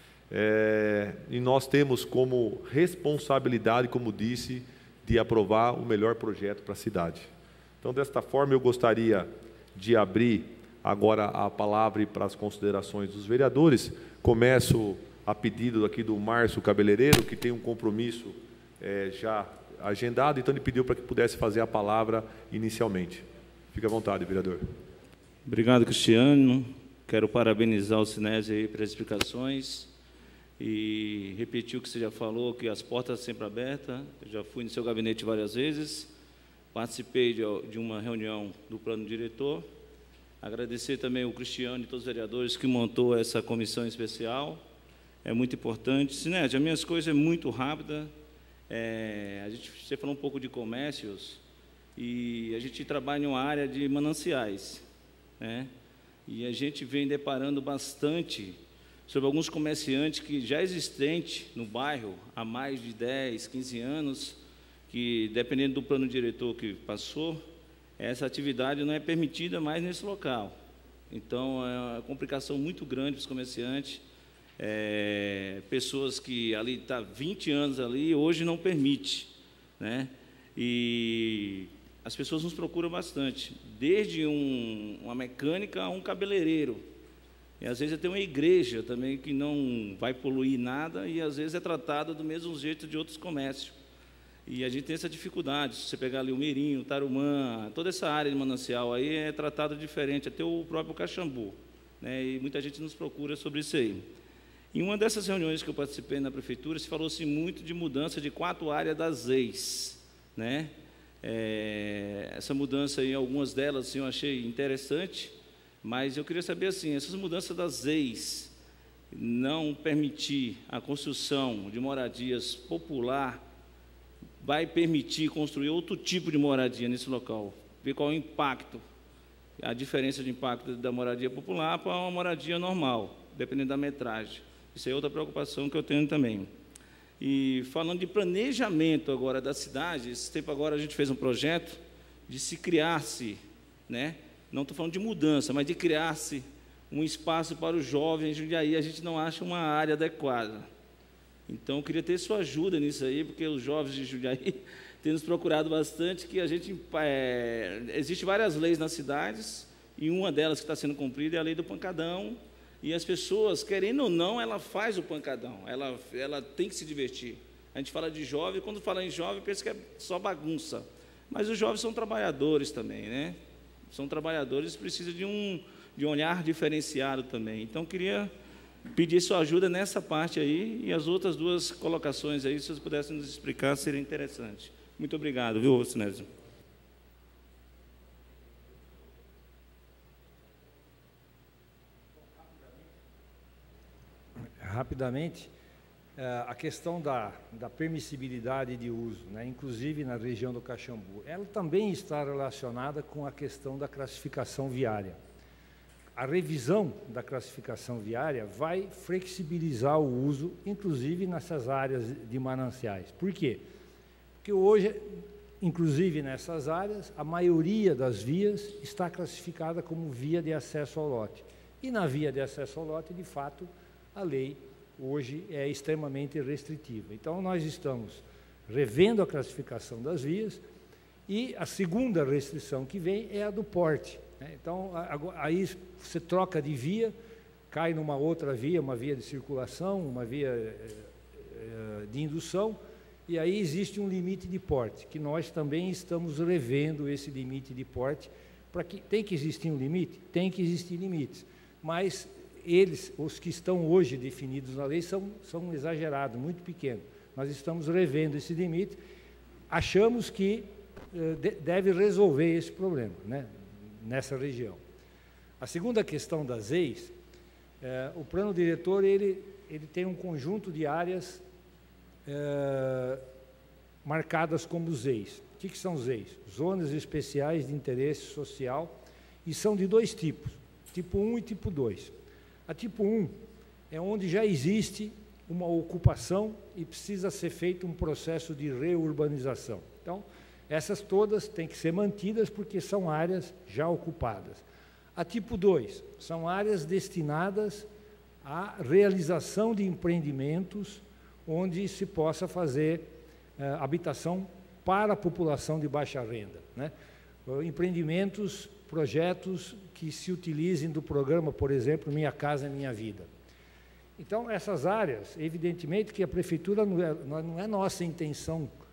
[SPEAKER 1] e nós temos como responsabilidade, como disse, de aprovar o melhor projeto para a cidade. Então, desta forma, eu gostaria de abrir agora a palavra para as considerações dos vereadores. Começo a pedido aqui do Márcio Cabeleireiro, que tem um compromisso já agendado, então ele pediu para que pudesse fazer a palavra inicialmente. Fique à vontade, vereador.
[SPEAKER 3] Obrigado, Cristiano. Quero parabenizar o Sinésio aí pelas explicações e repetir o que você já falou, que as portas sempre abertas. Eu já fui no seu gabinete várias vezes, participei de uma reunião do plano diretor. Agradecer também o Cristiano e todos os vereadores que montou essa comissão especial. É muito importante. Sinésio, as minhas coisas é muito rápida. Você falou um pouco de comércios e a gente trabalha em uma área de mananciais, né? E a gente vem deparando bastante sobre alguns comerciantes que já existentes no bairro há mais de 10, 15 anos, que, dependendo do plano diretor que passou, essa atividade não é permitida mais nesse local. Então, é uma complicação muito grande para os comerciantes. Pessoas que ali estão 20 anos ali, hoje não permite, né? E as pessoas nos procuram bastante, desde uma mecânica a um cabeleireiro. E às vezes tem uma igreja também que não vai poluir nada e às vezes é tratada do mesmo jeito de outros comércios. E a gente tem essa dificuldade. Se você pegar ali o Mirim, o Tarumã, toda essa área de manancial aí é tratada diferente, até o próprio Caxambu, né? E muita gente nos procura sobre isso aí. Em uma dessas reuniões que eu participei na prefeitura, se falou-se muito de mudança de 4 áreas das EIs, né? Essa mudança aí, algumas delas assim, eu achei interessante, mas eu queria saber assim, essas mudanças das EIs, não permitir a construção de moradias popular, vai permitir construir outro tipo de moradia nesse local? Ver qual é o impacto, a diferença de impacto da moradia popular para uma moradia normal, dependendo da metragem. Isso é outra preocupação que eu tenho também. E falando de planejamento agora da cidade, esse tempo agora a gente fez um projeto de se criar-se, né? Não estou falando de mudança, mas de criar-se um espaço para os jovens de Jundiaí. A gente não acha uma área adequada. Então, eu queria ter sua ajuda nisso aí, porque os jovens de Jundiaí têm nos procurado bastante, que a gente... Existem várias leis nas cidades, e uma delas que está sendo cumprida é a lei do pancadão, e as pessoas, querendo ou não, ela faz o pancadão, ela tem que se divertir. A gente fala de jovem, quando fala em jovem, pensa que é só bagunça. Mas os jovens são trabalhadores também, né? São trabalhadores, precisam de um olhar diferenciado também. Então, queria pedir sua ajuda nessa parte aí, e as outras 2 colocações aí, se vocês pudessem nos explicar, seria interessante. Muito obrigado, viu, Sinésio?
[SPEAKER 2] Rapidamente, a questão da permissibilidade de uso, né, inclusive na região do Caxambu, ela também está relacionada com a questão da classificação viária. A revisão da classificação viária vai flexibilizar o uso, inclusive nessas áreas de mananciais. Por quê? Porque hoje, inclusive nessas áreas, a maioria das vias está classificada como via de acesso ao lote. E na via de acesso ao lote, de fato, a lei hoje é extremamente restritiva. Então, nós estamos revendo a classificação das vias e a segunda restrição que vem é a do porte, né? Então, aí você troca de via, cai numa outra via, uma via de circulação, uma via de indução, e aí existe um limite de porte, que nós também estamos revendo esse limite de porte, para que tem que existir um limite? Tem que existir limites, mas os que estão hoje definidos na lei, são exagerados, muito pequenos. Nós estamos revendo esse limite, achamos que deve resolver esse problema, né, nessa região. A segunda questão das EIs, o plano diretor ele tem um conjunto de áreas marcadas como ZEIs. O que são ZEIs? Zonas especiais de interesse social, e são de 2 tipos, tipo 1 e tipo 2. A tipo 1 é onde já existe uma ocupação e precisa ser feito um processo de reurbanização. Então, essas todas têm que ser mantidas porque são áreas já ocupadas. A tipo 2 são áreas destinadas à realização de empreendimentos onde se possa fazer habitação para a população de baixa renda, né? Empreendimentos, projetos que se utilizem do programa, por exemplo, Minha Casa Minha Vida. Então, essas áreas, evidentemente que a prefeitura não é nossa intenção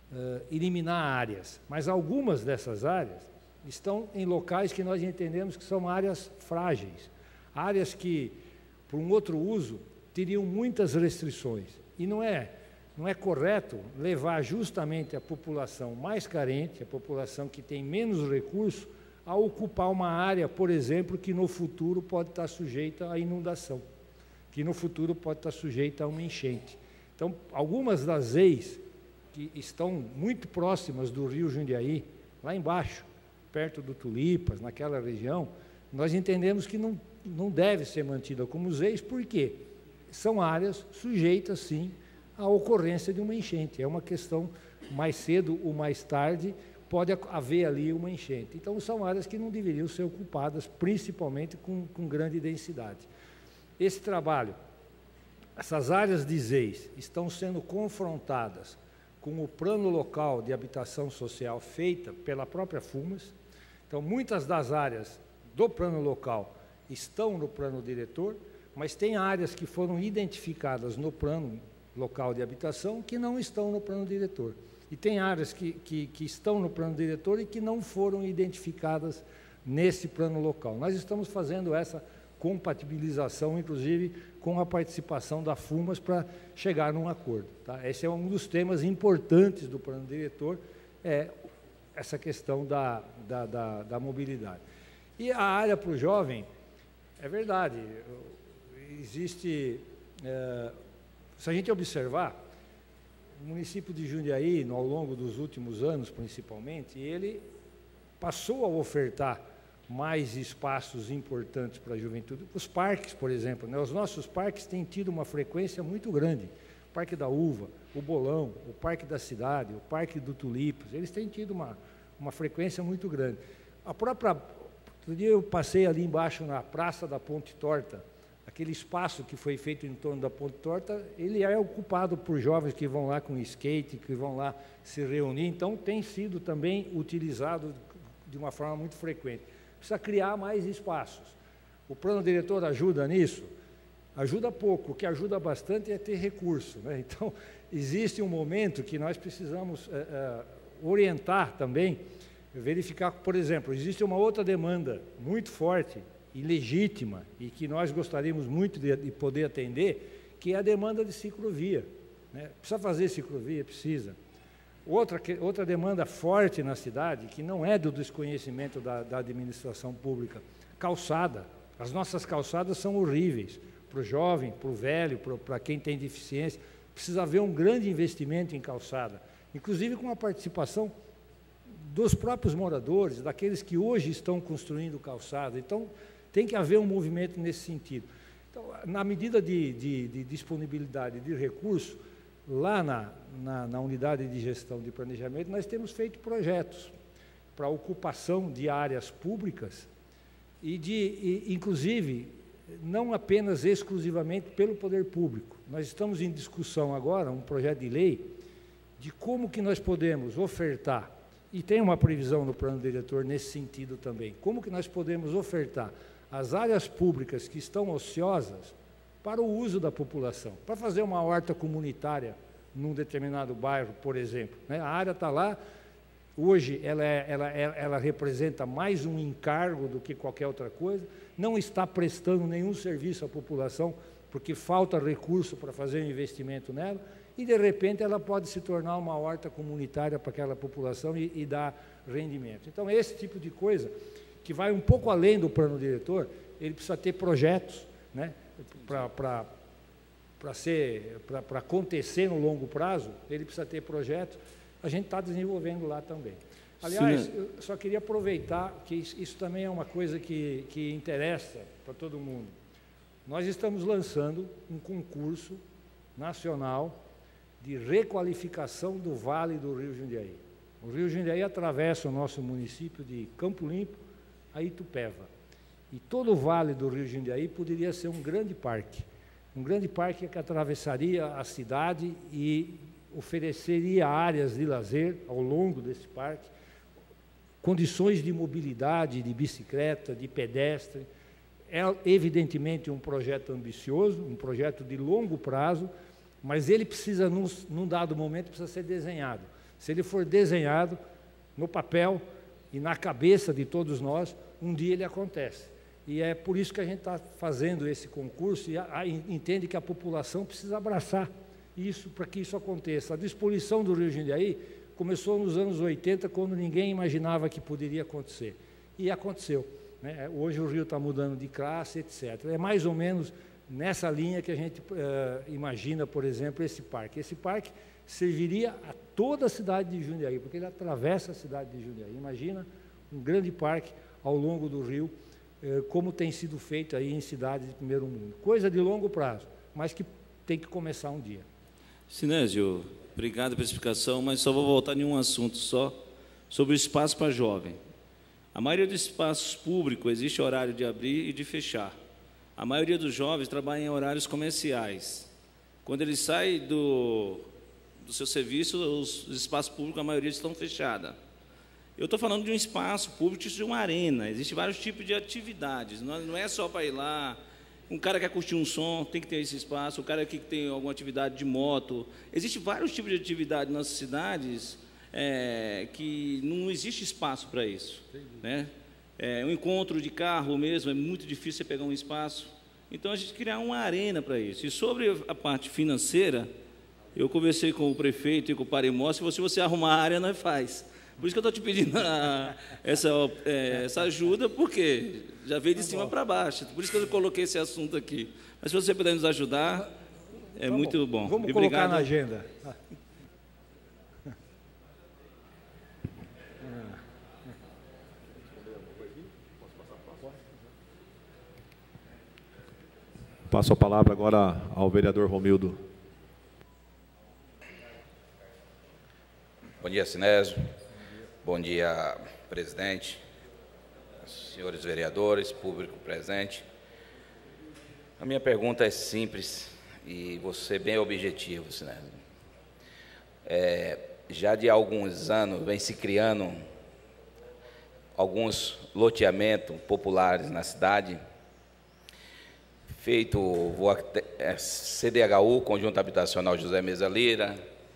[SPEAKER 2] eliminar áreas, mas algumas dessas áreas estão em locais que nós entendemos que são áreas frágeis, áreas que, por um outro uso, teriam muitas restrições. E não é correto levar justamente a população mais carente, a população que tem menos recursos, a ocupar uma área, por exemplo, que no futuro pode estar sujeita à inundação, que no futuro pode estar sujeita a uma enchente. Então, algumas das EIs que estão muito próximas do rio Jundiaí, lá embaixo, perto do Tulipas, naquela região, nós entendemos que não deve ser mantida como EIs, porque são áreas sujeitas, sim, à ocorrência de uma enchente. É uma questão, mais cedo ou mais tarde, pode haver ali uma enchente. Então, são áreas que não deveriam ser ocupadas, principalmente com grande densidade. Esse trabalho, essas áreas de EIs estão sendo confrontadas com o plano local de habitação social feita pela própria FUMAS. Então, muitas das áreas do plano local estão no plano diretor, mas tem áreas que foram identificadas no plano local de habitação que não estão no plano diretor. E tem áreas que estão no plano diretor e que não foram identificadas nesse plano local. Nós estamos fazendo essa compatibilização, inclusive, com a participação da FUMAS para chegar num acordo. Tá? Esse é um dos temas importantes do plano diretor, essa questão da mobilidade. E a área para o jovem, é verdade, existe, se a gente observar, o município de Jundiaí, ao longo dos últimos anos, principalmente, ele passou a ofertar mais espaços importantes para a juventude. Os parques, por exemplo, né? Os nossos parques têm tido uma frequência muito grande. O Parque da Uva, o Bolão, o Parque da Cidade, o Parque do Tulipas, eles têm tido uma frequência muito grande. Outro dia eu passei ali embaixo na Praça da Ponte Torta, aquele espaço que foi feito em torno da Ponte Torta, ele é ocupado por jovens que vão lá com skate, que vão lá se reunir, então tem sido também utilizado de uma forma muito frequente. Precisa criar mais espaços. O plano diretor ajuda nisso? Ajuda pouco, o que ajuda bastante é ter recurso, né? Então, existe um momento que nós precisamos orientar também, verificar, por exemplo, existe uma outra demanda muito forte e legítima, e que nós gostaríamos muito de poder atender, que é a demanda de ciclovia, né? Precisa fazer ciclovia? Precisa. Outra demanda forte na cidade, que não é do desconhecimento da administração pública, calçada. As nossas calçadas são horríveis, para o jovem, para o velho, para quem tem deficiência. Precisa haver um grande investimento em calçada, inclusive com a participação dos próprios moradores, daqueles que hoje estão construindo calçada. Então, tem que haver um movimento nesse sentido. Então, na medida de disponibilidade de recursos, lá na unidade de gestão de planejamento, nós temos feito projetos para ocupação de áreas públicas inclusive, não apenas exclusivamente pelo poder público. Nós estamos em discussão agora, um projeto de lei, de como que nós podemos ofertar, e tem uma previsão no plano diretor nesse sentido também, como que nós podemos ofertar as áreas públicas que estão ociosas para o uso da população, para fazer uma horta comunitária num determinado bairro, por exemplo, né? A área está lá, hoje ela representa mais um encargo do que qualquer outra coisa, não está prestando nenhum serviço à população, porque falta recurso para fazer um investimento nela, e de repente ela pode se tornar uma horta comunitária para aquela população e dar rendimento. Então, esse tipo de coisa, que vai um pouco além do plano diretor, ele precisa ter projetos, né, para acontecer no longo prazo, ele precisa ter projetos, a gente está desenvolvendo lá também. Aliás, sim, eu só queria aproveitar que isso também é uma coisa que interessa para todo mundo. Nós estamos lançando um concurso nacional de requalificação do Vale do Rio Jundiaí. O Rio Jundiaí atravessa o nosso município de Campo Limpo a Itupeva. E todo o Vale do Rio Jundiaí poderia ser um grande parque que atravessaria a cidade e ofereceria áreas de lazer ao longo desse parque, condições de mobilidade, de bicicleta, de pedestre. É evidentemente um projeto ambicioso, um projeto de longo prazo, mas ele precisa, num dado momento, precisa ser desenhado. Se ele for desenhado no papel e na cabeça de todos nós, um dia ele acontece. E é por isso que a gente está fazendo esse concurso e entende que a população precisa abraçar isso para que isso aconteça. A despoluição do Rio Jundiaí começou nos anos 80, quando ninguém imaginava que poderia acontecer. E aconteceu, né? Hoje o rio está mudando de classe, etc. É mais ou menos nessa linha que a gente imagina, por exemplo, esse parque. Esse parque serviria a toda a cidade de Jundiaí, porque ele atravessa a cidade de Jundiaí. Imagina um grande parque ao longo do rio, como tem sido feito aí em cidades de primeiro mundo. Coisa de longo prazo, mas que tem que começar um dia.
[SPEAKER 3] Sinésio, obrigado pela explicação, mas só vou voltar em um assunto só, sobre o espaço para jovem. A maioria dos espaços públicos existe horário de abrir e de fechar. A maioria dos jovens trabalha em horários comerciais. Quando eles saem do seu serviço, os espaços públicos, a maioria estão fechados. Eu estou falando de um espaço público, de uma arena. Existem vários tipos de atividades. Não é só para ir lá. Um cara quer curtir um som, tem que ter esse espaço. O cara que tem alguma atividade de moto. Existem vários tipos de atividade nas cidades que não existe espaço para isso, né? Um encontro de carro mesmo, é muito difícil você pegar um espaço. Então, a gente criar uma arena para isso. E sobre a parte financeira, eu conversei com o prefeito e com o Parimó, se você arrumar a área, nós faz. Por isso que eu estou te pedindo essa ajuda, porque já veio de cima para baixo. Por isso que eu coloquei esse assunto aqui. Mas se você puder nos ajudar, é muito bom.
[SPEAKER 2] Vamos colocar na agenda.
[SPEAKER 1] Passo a palavra agora ao vereador Romildo.
[SPEAKER 4] Bom dia, Sinésio. Bom dia, presidente, senhores vereadores, público presente. A minha pergunta é simples e vou ser bem objetivo, Sinésio. Já de alguns anos vem se criando alguns loteamentos populares na cidade, feito CDHU, Conjunto Habitacional José Mesa Lira,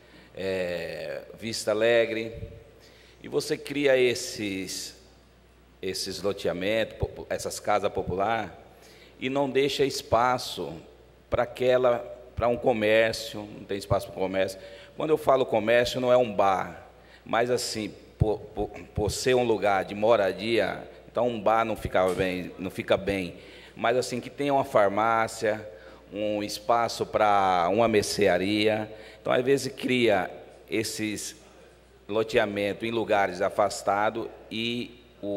[SPEAKER 4] Vista Alegre, e você cria esses loteamentos, essas casas populares, e não deixa espaço para um comércio, não tem espaço para comércio. Quando eu falo comércio, não é um bar, mas assim, por ser um lugar de moradia, então um bar não fica bem, mas assim, que tenha uma farmácia, um espaço para uma mercearia. Então, às vezes, cria esses loteamentos em lugares afastados e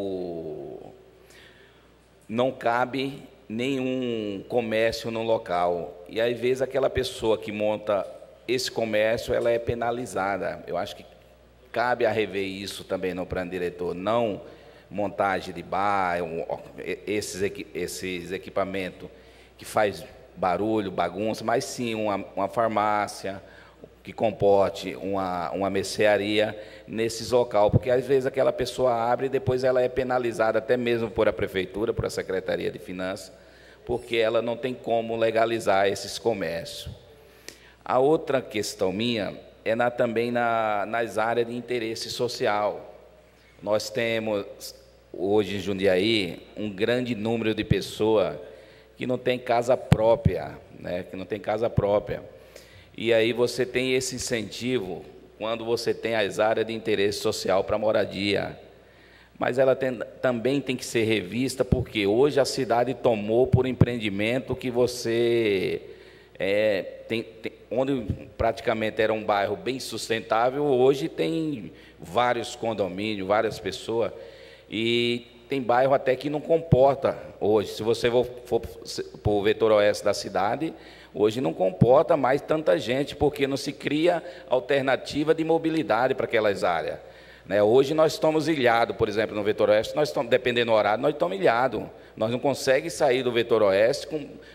[SPEAKER 4] não cabe nenhum comércio no local. E, às vezes, aquela pessoa que monta esse comércio, ela é penalizada. Eu acho que cabe a rever isso também no plano diretor, não montagem de bar, esses equipamentos que faz barulho, bagunça, mas sim uma farmácia que comporte uma mercearia nesses locais, porque às vezes aquela pessoa abre e depois ela é penalizada até mesmo por a prefeitura, por a Secretaria de Finanças, porque ela não tem como legalizar esses comércios. A outra questão minha é também nas áreas de interesse social. Nós temos hoje em Jundiaí um grande número de pessoas que não tem casa própria, né? Que não tem casa própria. E aí você tem esse incentivo quando você tem as áreas de interesse social para moradia. Mas ela também tem que ser revista, porque hoje a cidade tomou por empreendimento que você onde praticamente era um bairro bem sustentável, hoje tem vários condomínios, várias pessoas, e tem bairro até que não comporta hoje. Se você for para o vetor oeste da cidade, hoje não comporta mais tanta gente, porque não se cria alternativa de mobilidade para aquelas áreas, né? Hoje nós estamos ilhados, por exemplo, no vetor oeste, nós estamos, dependendo do horário, nós estamos ilhados. Nós não conseguimos sair do vetor oeste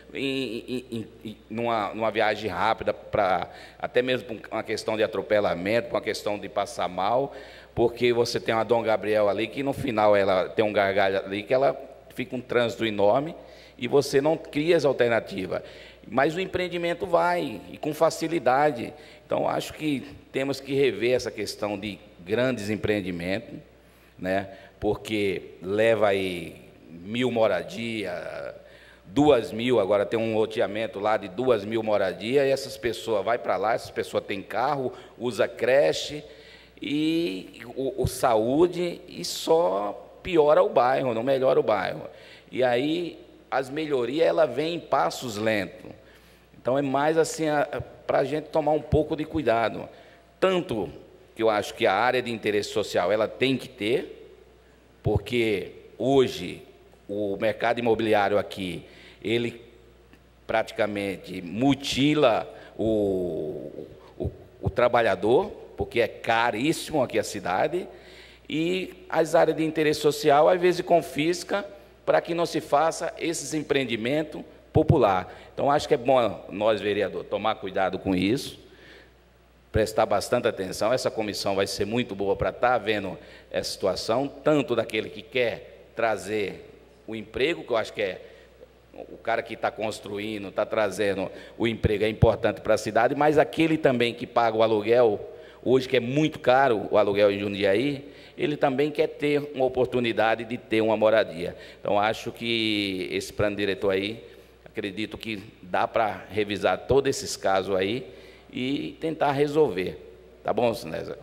[SPEAKER 4] numa viagem rápida, até mesmo por uma questão de atropelamento, por uma questão de passar mal, porque você tem uma Dom Gabriel ali, que no final ela tem um gargalho ali, que ela fica um trânsito enorme e você não cria as alternativas. Mas o empreendimento vai, e com facilidade. Então, acho que temos que rever essa questão de grandes empreendimentos, né? Porque leva aí 1.000 moradias, 2.000, agora tem um loteamento lá de 2.000 moradias, e essas pessoas vão para lá, essas pessoas têm carro, usa creche, e o saúde, e só piora o bairro, não melhora o bairro. E aí, as melhorias, ela vem em passos lentos. Então, é mais assim, para a gente tomar um pouco de cuidado. Tanto que eu acho que a área de interesse social, ela tem que ter, porque hoje o mercado imobiliário aqui, ele praticamente mutila o trabalhador, porque é caríssimo aqui a cidade, e as áreas de interesse social, às vezes, confisca para que não se faça esses empreendimentos popular. Então, acho que é bom nós, vereador, tomar cuidado com isso, prestar bastante atenção. Essa comissão vai ser muito boa para estar vendo essa situação, tanto daquele que quer trazer o emprego, que eu acho que é o cara que está construindo, está trazendo o emprego, é importante para a cidade, mas aquele também que paga o aluguel, hoje que é muito caro o aluguel em Jundiaí, ele também quer ter uma oportunidade de ter uma moradia. Então, acho que esse plano diretor aí, acredito que dá para revisar todos esses casos aí e tentar resolver. Tá bom, Sinésio?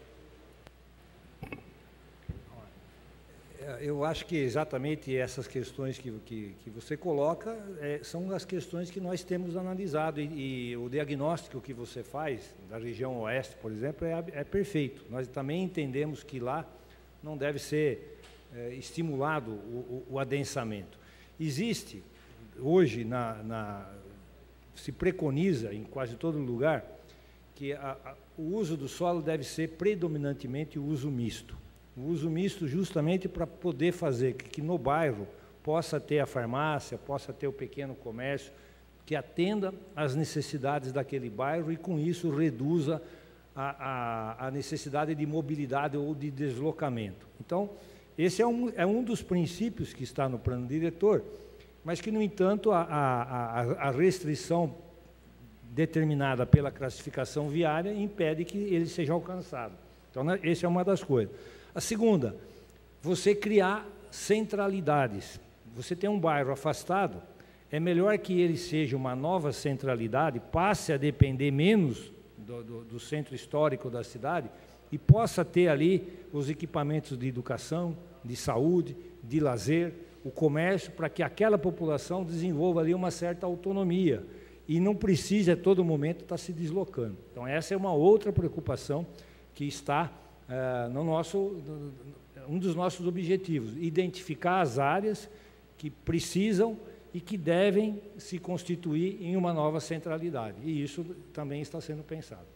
[SPEAKER 2] Eu acho que exatamente essas questões que você coloca são as questões que nós temos analisado, e o diagnóstico que você faz da região oeste, por exemplo, é perfeito. Nós também entendemos que lá não deve ser estimulado o adensamento. Existe, hoje, se preconiza em quase todo lugar que o uso do solo deve ser predominantemente o uso misto. O uso misto justamente para poder fazer que no bairro possa ter a farmácia, possa ter o pequeno comércio, que atenda às necessidades daquele bairro e, com isso, reduza a necessidade de mobilidade ou de deslocamento. Então, esse é um dos princípios que está no plano diretor, mas que, no entanto, a restrição determinada pela classificação viária impede que ele seja alcançado. Então, essa é uma das coisas. A segunda, você criar centralidades. Você tem um bairro afastado, é melhor que ele seja uma nova centralidade, passe a depender menos do centro histórico da cidade e possa ter ali os equipamentos de educação, de saúde, de lazer, o comércio, para que aquela população desenvolva ali uma certa autonomia e não precise a todo momento estar se deslocando. Então, essa é uma outra preocupação que está um dos nossos objetivos, identificar as áreas que precisam e que devem se constituir em uma nova centralidade, e isso também está sendo pensado.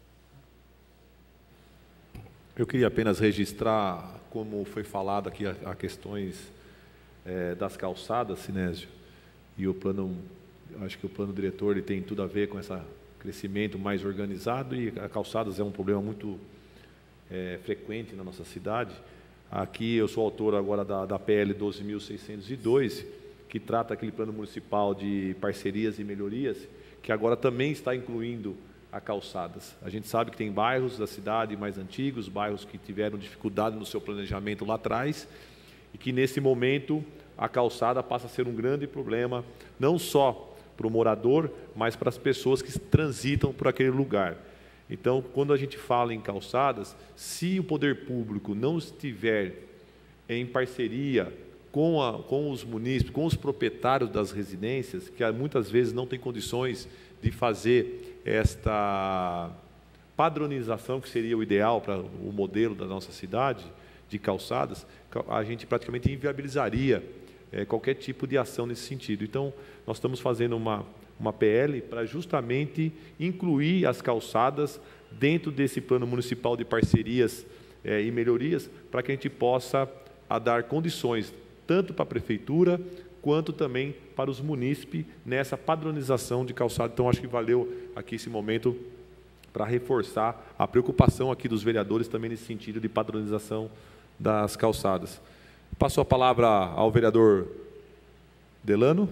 [SPEAKER 1] Eu queria apenas registrar, como foi falado aqui, a questões das calçadas, Sinésio, e o plano, acho que o plano diretor ele tem tudo a ver com esse crescimento mais organizado, e a calçadas é um problema muito frequente na nossa cidade. Aqui eu sou autor agora da PL 12.602, que trata aquele plano municipal de parcerias e melhorias, que agora também está incluindo a calçadas. A gente sabe que tem bairros da cidade mais antigos, bairros que tiveram dificuldade no seu planejamento lá atrás, e que nesse momento a calçada passa a ser um grande problema, não só para o morador, mas para as pessoas que transitam por aquele lugar. Então, quando a gente fala em calçadas, se o poder público não estiver em parceria com os munícipes, com os proprietários das residências, que muitas vezes não têm condições de fazer esta padronização, que seria o ideal para o modelo da nossa cidade, de calçadas, a gente praticamente inviabilizaria qualquer tipo de ação nesse sentido. Então, nós estamos fazendo uma PL para justamente incluir as calçadas dentro desse plano municipal de parcerias e melhorias, para que a gente possa dar condições tanto para a prefeitura quanto também para os munícipes nessa padronização de calçada. Então, acho que valeu aqui esse momento para reforçar a preocupação aqui dos vereadores também nesse sentido de padronização das calçadas. Passo a palavra ao vereador Delano?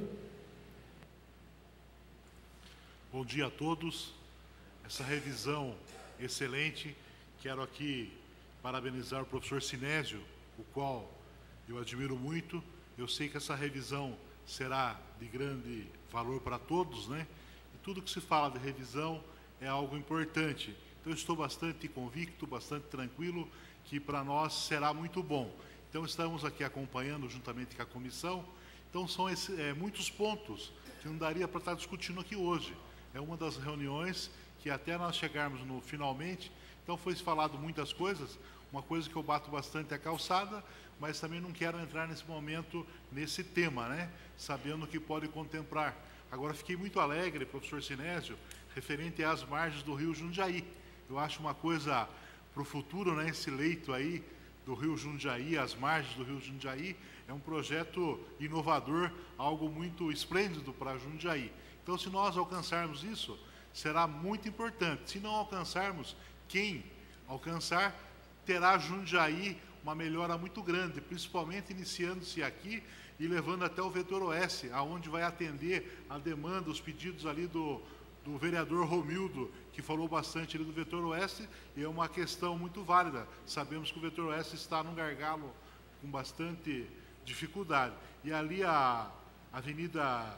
[SPEAKER 5] Bom dia a todos. Essa revisão excelente. Quero aqui parabenizar o professor Sinésio, o qual eu admiro muito. Eu sei que essa revisão será de grande valor para todos, né? E tudo que se fala de revisão é algo importante. Então, eu estou bastante convicto, bastante tranquilo, que para nós será muito bom. Então, estamos aqui acompanhando juntamente com a comissão. Então, são muitos pontos que não daria para estar discutindo aqui hoje. É uma das reuniões que até nós chegarmos no finalmente, então foi falado muitas coisas. Uma coisa que eu bato bastante é a calçada, mas também não quero entrar nesse momento, nesse tema, né? Sabendo que pode contemplar. Agora, fiquei muito alegre, professor Sinésio, referente às margens do rio Jundiaí. Eu acho uma coisa para o futuro, né? Esse leito aí do rio Jundiaí, as margens do rio Jundiaí, é um projeto inovador, algo muito esplêndido para Jundiaí. Então, se nós alcançarmos isso, será muito importante. Se não alcançarmos, quem alcançar, terá Jundiaí uma melhora muito grande, principalmente iniciando-se aqui e levando até o Vetor Oeste, aonde vai atender a demanda, os pedidos ali do vereador Romildo, que falou bastante ali do Vetor Oeste, e é uma questão muito válida. Sabemos que o Vetor Oeste está num gargalo com bastante dificuldade. E ali a Avenida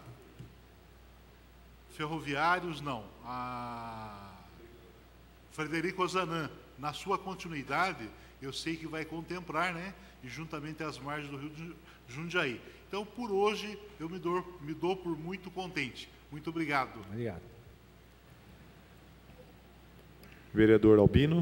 [SPEAKER 5] Ferroviários, não, a Frederico Ozanam, na sua continuidade, eu sei que vai contemplar, né, e juntamente as margens do rio Jundiaí. Então, por hoje, eu me dou por muito contente. Muito obrigado.
[SPEAKER 2] Obrigado.
[SPEAKER 1] Vereador Albino.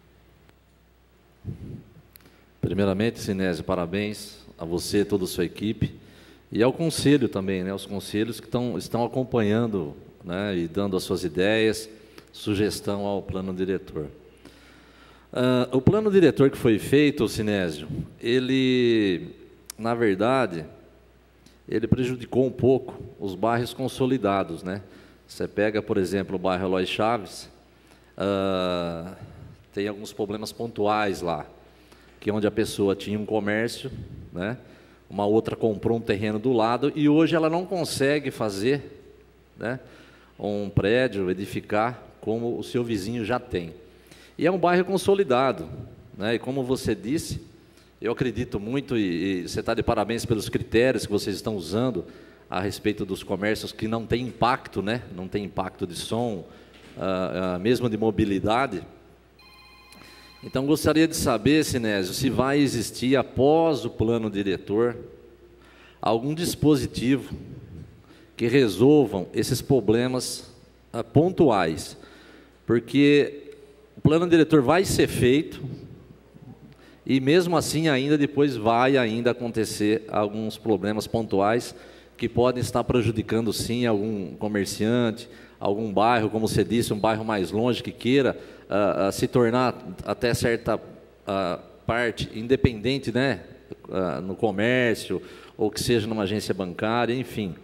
[SPEAKER 6] Primeiramente, Sinésio, parabéns a você e toda a sua equipe. E ao conselho também, né, os conselhos que estão acompanhando, né, e dando as suas ideias, sugestão ao plano diretor. O plano diretor que foi feito, Sinésio, ele, na verdade, ele prejudicou um pouco os bairros consolidados, né? Você pega, por exemplo, o bairro Eloy Chaves, tem alguns problemas pontuais lá, que é onde a pessoa tinha um comércio, né? Uma outra comprou um terreno do lado e hoje ela não consegue fazer, né, um prédio, edificar como o seu vizinho já tem. E é um bairro consolidado, né? E como você disse, eu acredito muito, e você está de parabéns pelos critérios que vocês estão usando a respeito dos comércios que não tem impacto, né? Não tem impacto de som, mesmo de mobilidade. Então, gostaria de saber, Sinésio, se vai existir, após o plano diretor, algum dispositivo que resolvam esses problemas pontuais. Porque o plano diretor vai ser feito e, mesmo assim, ainda depois vai ainda acontecer alguns problemas pontuais que podem estar prejudicando, sim, algum comerciante, algum bairro, como você disse, um bairro mais longe que queira se tornar até certa parte independente, né, no comércio, ou que seja numa agência bancária, enfim,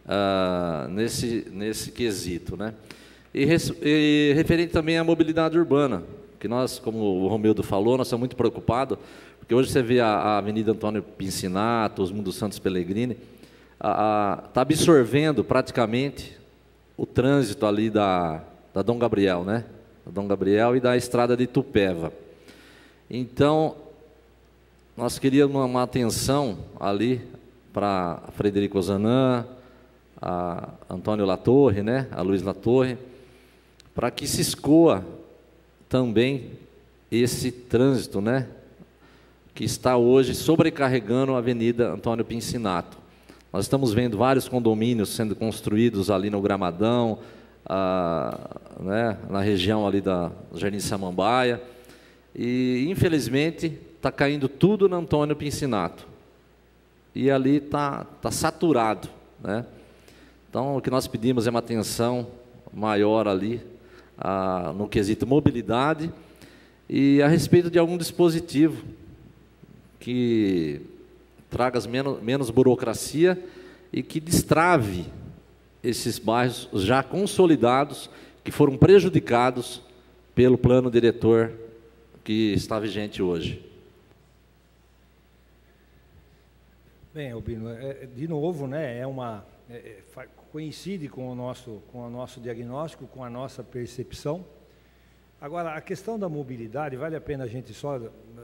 [SPEAKER 6] nesse quesito, né. E referente também à mobilidade urbana, que nós, como o Romildo falou, nós estamos muito preocupados, porque hoje você vê a Avenida Antônio Pincinato, Osmundo Santos Pellegrini, está absorvendo praticamente o trânsito ali da Dom Gabriel, né? Da Dom Gabriel e da estrada de Itupeva. Então, nós queríamos uma atenção ali para Frederico Ozanam, a Antônio Latorre, né? A Luiz Latorre, para que se escoa também esse trânsito, né? Que está hoje sobrecarregando a Avenida Antônio Pincinato. Nós estamos vendo vários condomínios sendo construídos ali no Gramadão, né, na região ali da Jardim Samambaia, e infelizmente está caindo tudo no Antônio Pincinato, e ali está saturado, né? Então, o que nós pedimos é uma atenção maior ali, no quesito mobilidade, e a respeito de algum dispositivo que traga menos burocracia e que destrave esses bairros já consolidados, que foram prejudicados pelo plano diretor que está vigente hoje.
[SPEAKER 2] Bem, Albino, de novo, né, coincide com o nosso diagnóstico, com a nossa percepção. Agora, a questão da mobilidade, vale a pena a gente só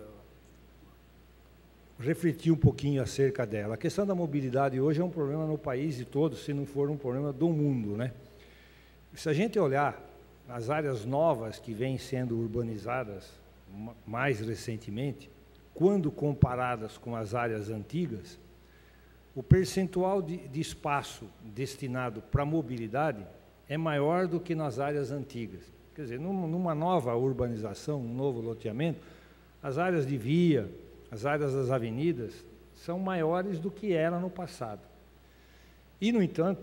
[SPEAKER 2] refletir um pouquinho acerca dela. A questão da mobilidade hoje é um problema no país de todos, se não for um problema do mundo, né? Se a gente olhar as áreas novas que vêm sendo urbanizadas mais recentemente, quando comparadas com as áreas antigas, o percentual de espaço destinado para mobilidade é maior do que nas áreas antigas. Quer dizer, numa nova urbanização, um novo loteamento, as áreas de via, as áreas das avenidas são maiores do que era no passado. E, no entanto,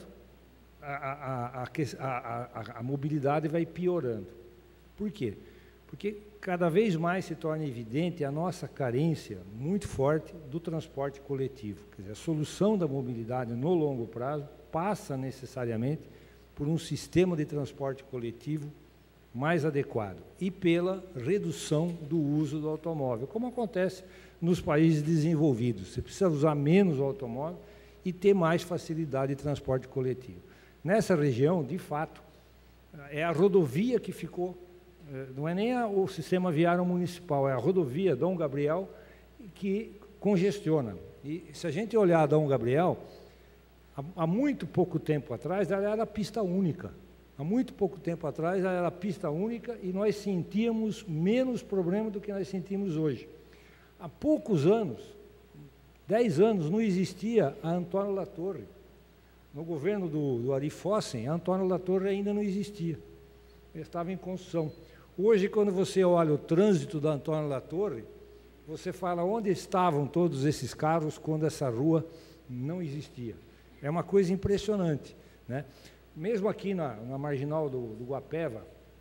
[SPEAKER 2] a mobilidade vai piorando. Por quê? Porque cada vez mais se torna evidente a nossa carência muito forte do transporte coletivo. Quer dizer, a solução da mobilidade no longo prazo passa necessariamente por um sistema de transporte coletivo mais adequado e pela redução do uso do automóvel, como acontece nos países desenvolvidos. Você precisa usar menos o automóvel e ter mais facilidade de transporte coletivo. Nessa região, de fato, é a rodovia que ficou, não é nem o sistema viário municipal, é a rodovia Dom Gabriel que congestiona. E se a gente olhar Dom Gabriel, há muito pouco tempo atrás, ela era pista única. Há muito pouco tempo atrás, ela era pista única e nós sentíamos menos problema do que nós sentimos hoje. Há poucos anos, 10 anos, não existia a Antônio Latorre. No governo do Ari Fossen, a Antônio Latorre ainda não existia. Ele estava em construção. Hoje, quando você olha o trânsito da Antônio Latorre, você fala onde estavam todos esses carros quando essa rua não existia. É uma coisa impressionante, né? Mesmo aqui na marginal do Guapeva,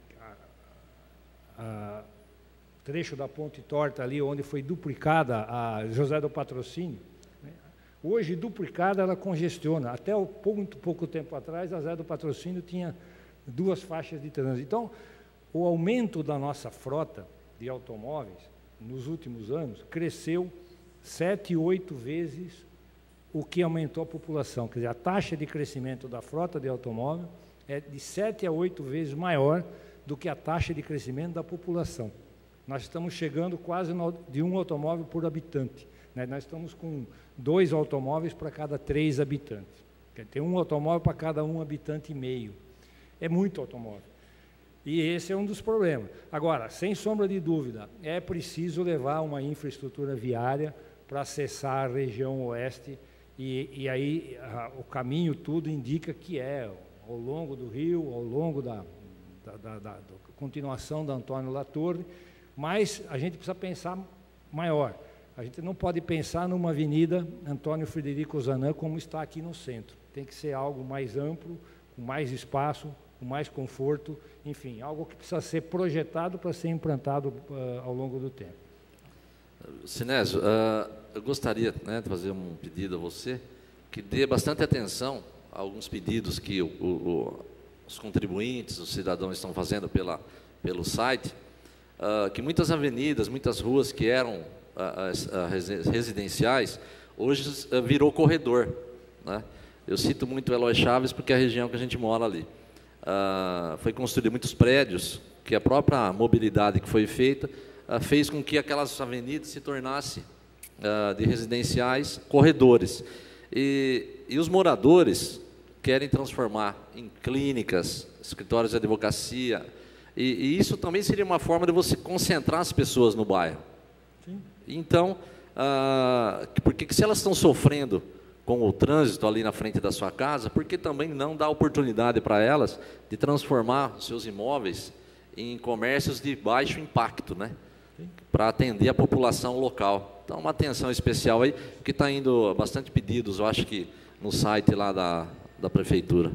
[SPEAKER 2] trecho da Ponte Torta ali, onde foi duplicada a José do Patrocínio, né? Hoje, duplicada, ela congestiona. Até muito pouco tempo atrás, a José do Patrocínio tinha 2 faixas de trânsito. Então, o aumento da nossa frota de automóveis, nos últimos anos, cresceu 7, 8 vezes o que aumentou a população. Quer dizer, a taxa de crescimento da frota de automóvel é de 7 a 8 vezes maior do que a taxa de crescimento da população. Nós estamos chegando quase de 1 automóvel por habitante, né? Nós estamos com 2 automóveis para cada 3 habitantes. Tem 1 automóvel para cada 1 habitante e meio. É muito automóvel. E esse é um dos problemas. Agora, sem sombra de dúvida, é preciso levar uma infraestrutura viária para acessar a região oeste, e aí o caminho tudo indica que é ao longo do rio, ao longo da continuação da Antônio Latorre, mas a gente precisa pensar maior. A gente não pode pensar numa avenida Antônio Frederico Zanã como está aqui no centro. Tem que ser algo mais amplo, com mais espaço, com mais conforto, enfim, algo que precisa ser projetado para ser implantado ao longo do tempo.
[SPEAKER 6] Sinésio, eu gostaria, né, de fazer um pedido a você, que dê bastante atenção a alguns pedidos que os contribuintes, os cidadãos estão fazendo pelo site, que muitas avenidas, muitas ruas que eram residenciais, hoje virou corredor, né? Eu cito muito Eloy Chaves porque é a região que a gente mora ali. Foi construído muitos prédios, que a própria mobilidade que foi feita fez com que aquelas avenidas se tornassem de residenciais corredores. E os moradores querem transformar em clínicas, escritórios de advocacia, e isso também seria uma forma de você concentrar as pessoas no bairro. Sim. Então, porque se elas estão sofrendo com o trânsito ali na frente da sua casa, por que também não dar oportunidade para elas de transformar seus imóveis em comércios de baixo impacto, né? Para atender a população local. Então, uma atenção especial aí, que está indo bastante pedidos, eu acho que no site lá da Prefeitura.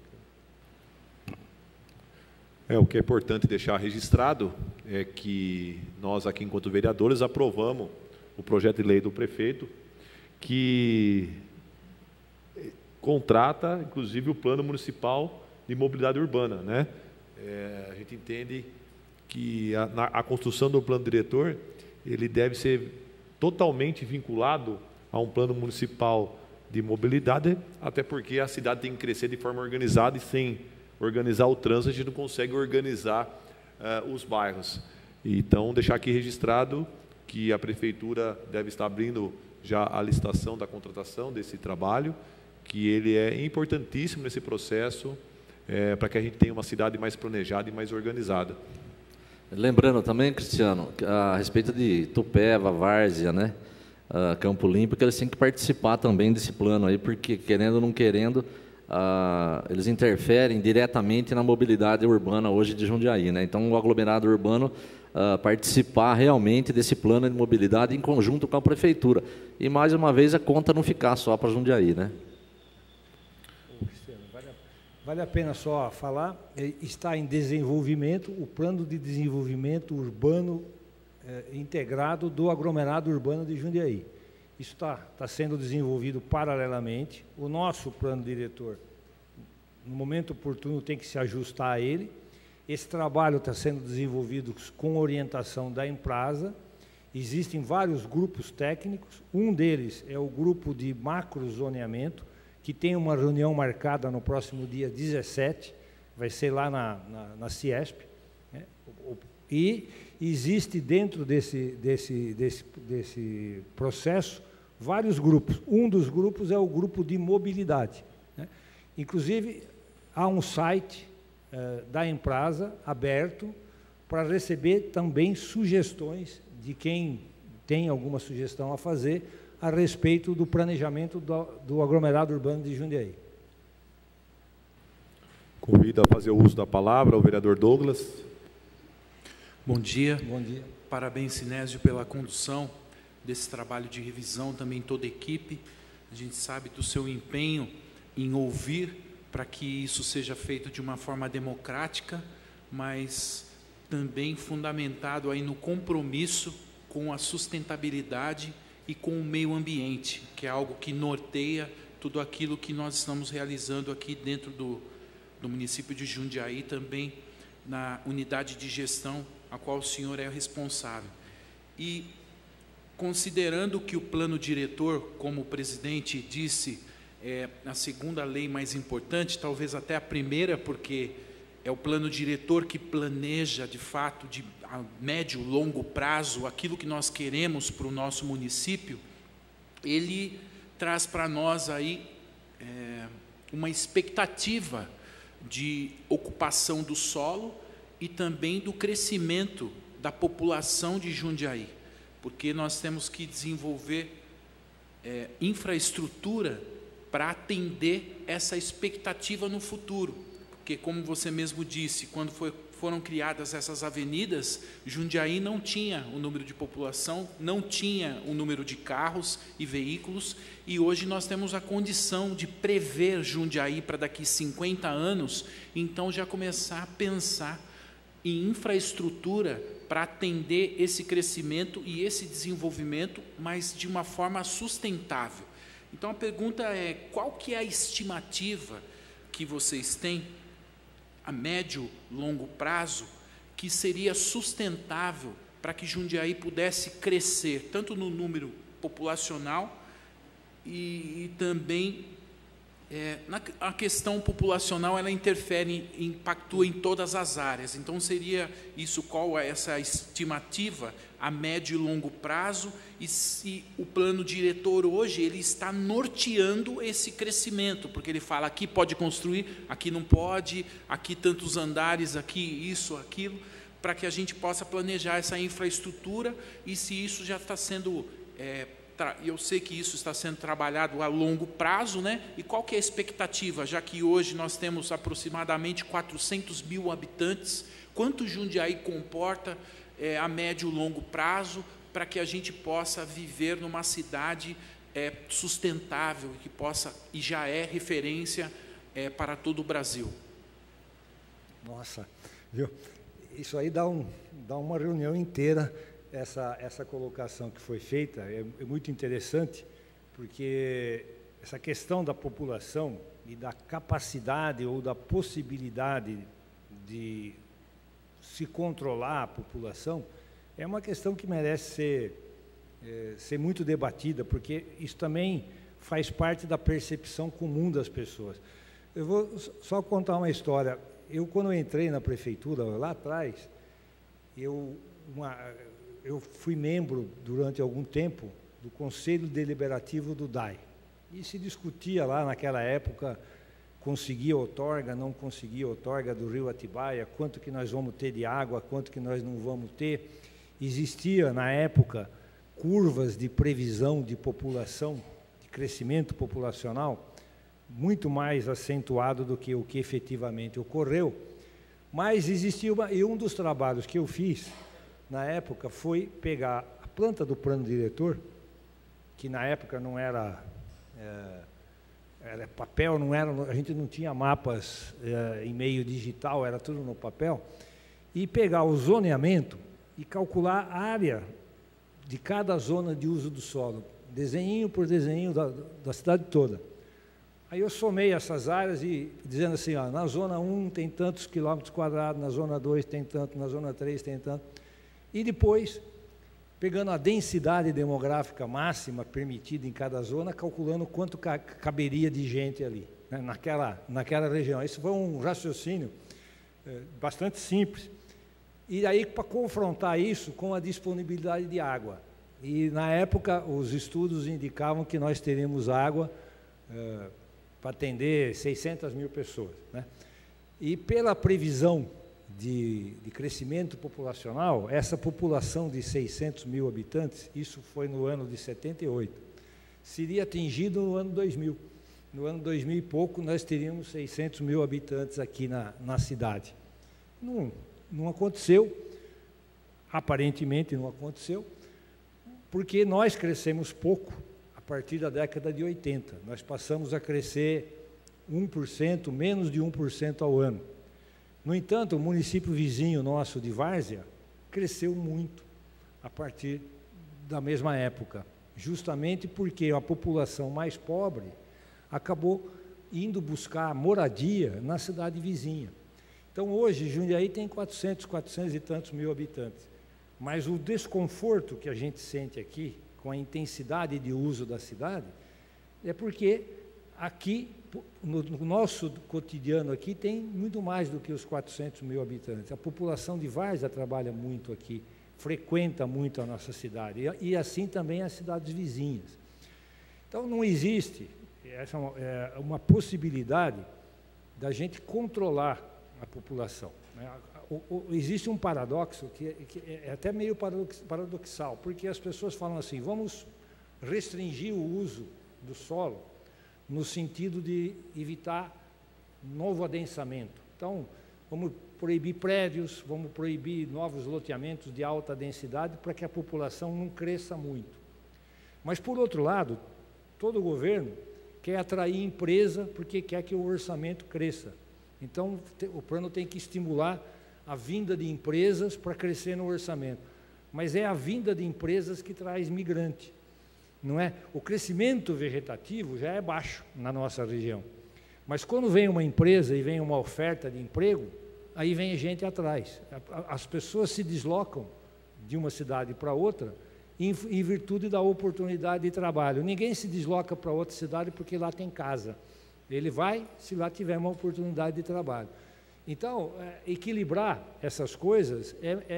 [SPEAKER 1] O que é importante deixar registrado é que nós aqui, enquanto vereadores, aprovamos o projeto de lei do prefeito, que contrata, inclusive, o Plano Municipal de Mobilidade Urbana, né? A gente entende que a construção do plano diretor, ele deve ser totalmente vinculado a um plano municipal de mobilidade, até porque a cidade tem que crescer de forma organizada e sem organizar o trânsito a gente não consegue organizar os bairros. Então, deixar aqui registrado que a Prefeitura deve estar abrindo já a licitação da contratação desse trabalho, que ele é importantíssimo nesse processo, para que a gente tenha uma cidade mais planejada e mais organizada.
[SPEAKER 6] Lembrando também, Cristiano, a respeito de Tupéva, Várzea, né, Campo Limpo, que eles têm que participar também desse plano aí, porque querendo ou não querendo, eles interferem diretamente na mobilidade urbana hoje de Jundiaí, né? Então, o aglomerado urbano participar realmente desse plano de mobilidade em conjunto com a Prefeitura. E, mais uma vez, a conta não ficar só para Jundiaí, né?
[SPEAKER 2] Vale a pena só falar, está em desenvolvimento o plano de desenvolvimento urbano integrado do aglomerado urbano de Jundiaí. Isso está sendo desenvolvido paralelamente. O nosso plano diretor, no momento oportuno, tem que se ajustar a ele. Esse trabalho está sendo desenvolvido com orientação da Emprasa. Existem vários grupos técnicos. Um deles é o grupo de macrozoneamento, que tem uma reunião marcada no próximo dia 17, vai ser lá na Ciesp, né? E existe dentro desse processo vários grupos. Um dos grupos é o grupo de mobilidade, né? Inclusive, há um site da Emprasa aberto para receber também sugestões de quem tem alguma sugestão a fazer a respeito do planejamento do aglomerado urbano de Jundiaí.
[SPEAKER 1] Convido a fazer o uso da palavra o vereador Douglas.
[SPEAKER 7] Bom dia.
[SPEAKER 2] Bom dia.
[SPEAKER 7] Parabéns, Sinésio, pela condução desse trabalho de revisão, também toda a equipe. A gente sabe do seu empenho em ouvir para que isso seja feito de uma forma democrática, mas também fundamentado aí no compromisso com a sustentabilidade e com o meio ambiente, que é algo que norteia tudo aquilo que nós estamos realizando aqui dentro do município de Jundiaí, também na unidade de gestão a qual o senhor é responsável. E considerando que o plano diretor, como o presidente disse, é a segunda lei mais importante, talvez até a primeira, porque é o plano diretor que planeja, de fato, a médio e longo prazo, aquilo que nós queremos para o nosso município, ele traz para nós aí uma expectativa de ocupação do solo e também do crescimento da população de Jundiaí, porque nós temos que desenvolver infraestrutura para atender essa expectativa no futuro. Porque, como você mesmo disse, quando foram criadas essas avenidas, Jundiaí não tinha o número de população, não tinha o número de carros e veículos, e hoje nós temos a condição de prever Jundiaí para daqui 50 anos, então já começar a pensar em infraestrutura para atender esse crescimento e esse desenvolvimento, mas de uma forma sustentável. Então a pergunta é, qual que é a estimativa que vocês têm a médio, longo prazo, que seria sustentável para que Jundiaí pudesse crescer, tanto no número populacional e também a questão populacional, ela interfere, impactua em todas as áreas. Então, seria isso, qual é essa estimativa a médio e longo prazo, e se o plano diretor hoje, ele está norteando esse crescimento, porque ele fala, aqui pode construir, aqui não pode, aqui tantos andares, aqui isso, aquilo, para que a gente possa planejar essa infraestrutura, e se isso já está sendo... eu sei que isso está sendo trabalhado a longo prazo, né? E qual que é a expectativa, já que hoje nós temos aproximadamente 400 mil habitantes, quanto Jundiaí comporta a médio e longo prazo, para que a gente possa viver numa cidade sustentável, que possa, e já é referência para todo o Brasil?
[SPEAKER 2] Nossa, viu? Isso aí dá uma reunião inteira. Essa colocação que foi feita é muito interessante, porque essa questão da população e da capacidade ou da possibilidade de se controlar a população é uma questão que merece ser ser muito debatida, porque isso também faz parte da percepção comum das pessoas. Eu vou só contar uma história. Eu, quando eu entrei na prefeitura, lá atrás, eu fui membro, durante algum tempo, do Conselho Deliberativo do DAI. E se discutia lá, naquela época, conseguia outorga, não conseguia outorga do Rio Atibaia, quanto que nós vamos ter de água, quanto que nós não vamos ter. Existia, na época, curvas de previsão de população, de crescimento populacional, muito mais acentuado do que o que efetivamente ocorreu. Mas existia e um dos trabalhos que eu fiz, na época, foi pegar a planta do plano diretor, que na época não era... era papel, não era, a gente não tinha mapas em meio digital, era tudo no papel, e pegar o zoneamento e calcular a área de cada zona de uso do solo, desenho por desenho da cidade toda. Aí eu somei essas áreas e dizendo assim, ó, na zona 1 tem tantos quilômetros quadrados, na zona 2 tem tanto, na zona 3 tem tanto. E depois, pegando a densidade demográfica máxima permitida em cada zona, calculando quanto caberia de gente ali, né, naquela região. Isso foi um raciocínio bastante simples. E aí, para confrontar isso com a disponibilidade de água. E, na época, os estudos indicavam que nós teríamos água para atender 600 mil pessoas, né? E, pela previsão de crescimento populacional, essa população de 600 mil habitantes, isso foi no ano de 78, seria atingido no ano 2000. No ano 2000 e pouco, nós teríamos 600 mil habitantes aqui na cidade. Não aconteceu, aparentemente não aconteceu, porque nós crescemos pouco a partir da década de 80. Nós passamos a crescer 1%, menos de 1% ao ano. No entanto, o município vizinho nosso de Várzea cresceu muito a partir da mesma época, justamente porque a população mais pobre acabou indo buscar moradia na cidade vizinha. Então, hoje, Jundiaí tem 400 e tantos mil habitantes, mas o desconforto que a gente sente aqui, com a intensidade de uso da cidade, é porque aqui, no nosso cotidiano aqui, tem muito mais do que os 400 mil habitantes. A população de Várzea trabalha muito aqui, frequenta muito a nossa cidade, e assim também as cidades vizinhas. Então, não existe uma possibilidade da gente controlar a população, né? Existe um paradoxo que é até meio paradoxal, porque as pessoas falam assim, vamos restringir o uso do solo no sentido de evitar novo adensamento. Então, vamos proibir prédios, vamos proibir novos loteamentos de alta densidade para que a população não cresça muito. Mas, por outro lado, todo governo quer atrair empresa porque quer que o orçamento cresça. Então, o plano tem que estimular a vinda de empresas para crescer no orçamento. Mas é a vinda de empresas que traz migrante, não é? O crescimento vegetativo já é baixo na nossa região. Mas quando vem uma empresa e vem uma oferta de emprego, aí vem gente atrás. As pessoas se deslocam de uma cidade para outra em virtude da oportunidade de trabalho. Ninguém se desloca para outra cidade porque lá tem casa. Ele vai se lá tiver uma oportunidade de trabalho. Então, equilibrar essas coisas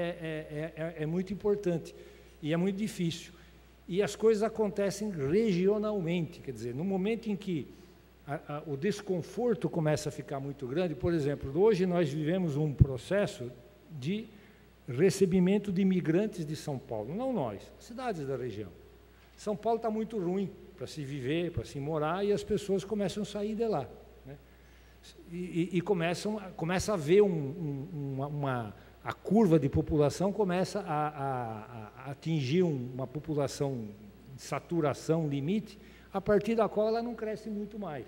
[SPEAKER 2] é muito importante e é muito difícil. E as coisas acontecem regionalmente, quer dizer, no momento em que o desconforto começa a ficar muito grande, por exemplo, hoje nós vivemos um processo de recebimento de imigrantes de São Paulo, não nós, cidades da região. São Paulo está muito ruim para se viver, para se morar, e as pessoas começam a sair de lá, né? E começa a ver a curva de população começa a atingir uma população de saturação, limite, a partir da qual ela não cresce muito mais.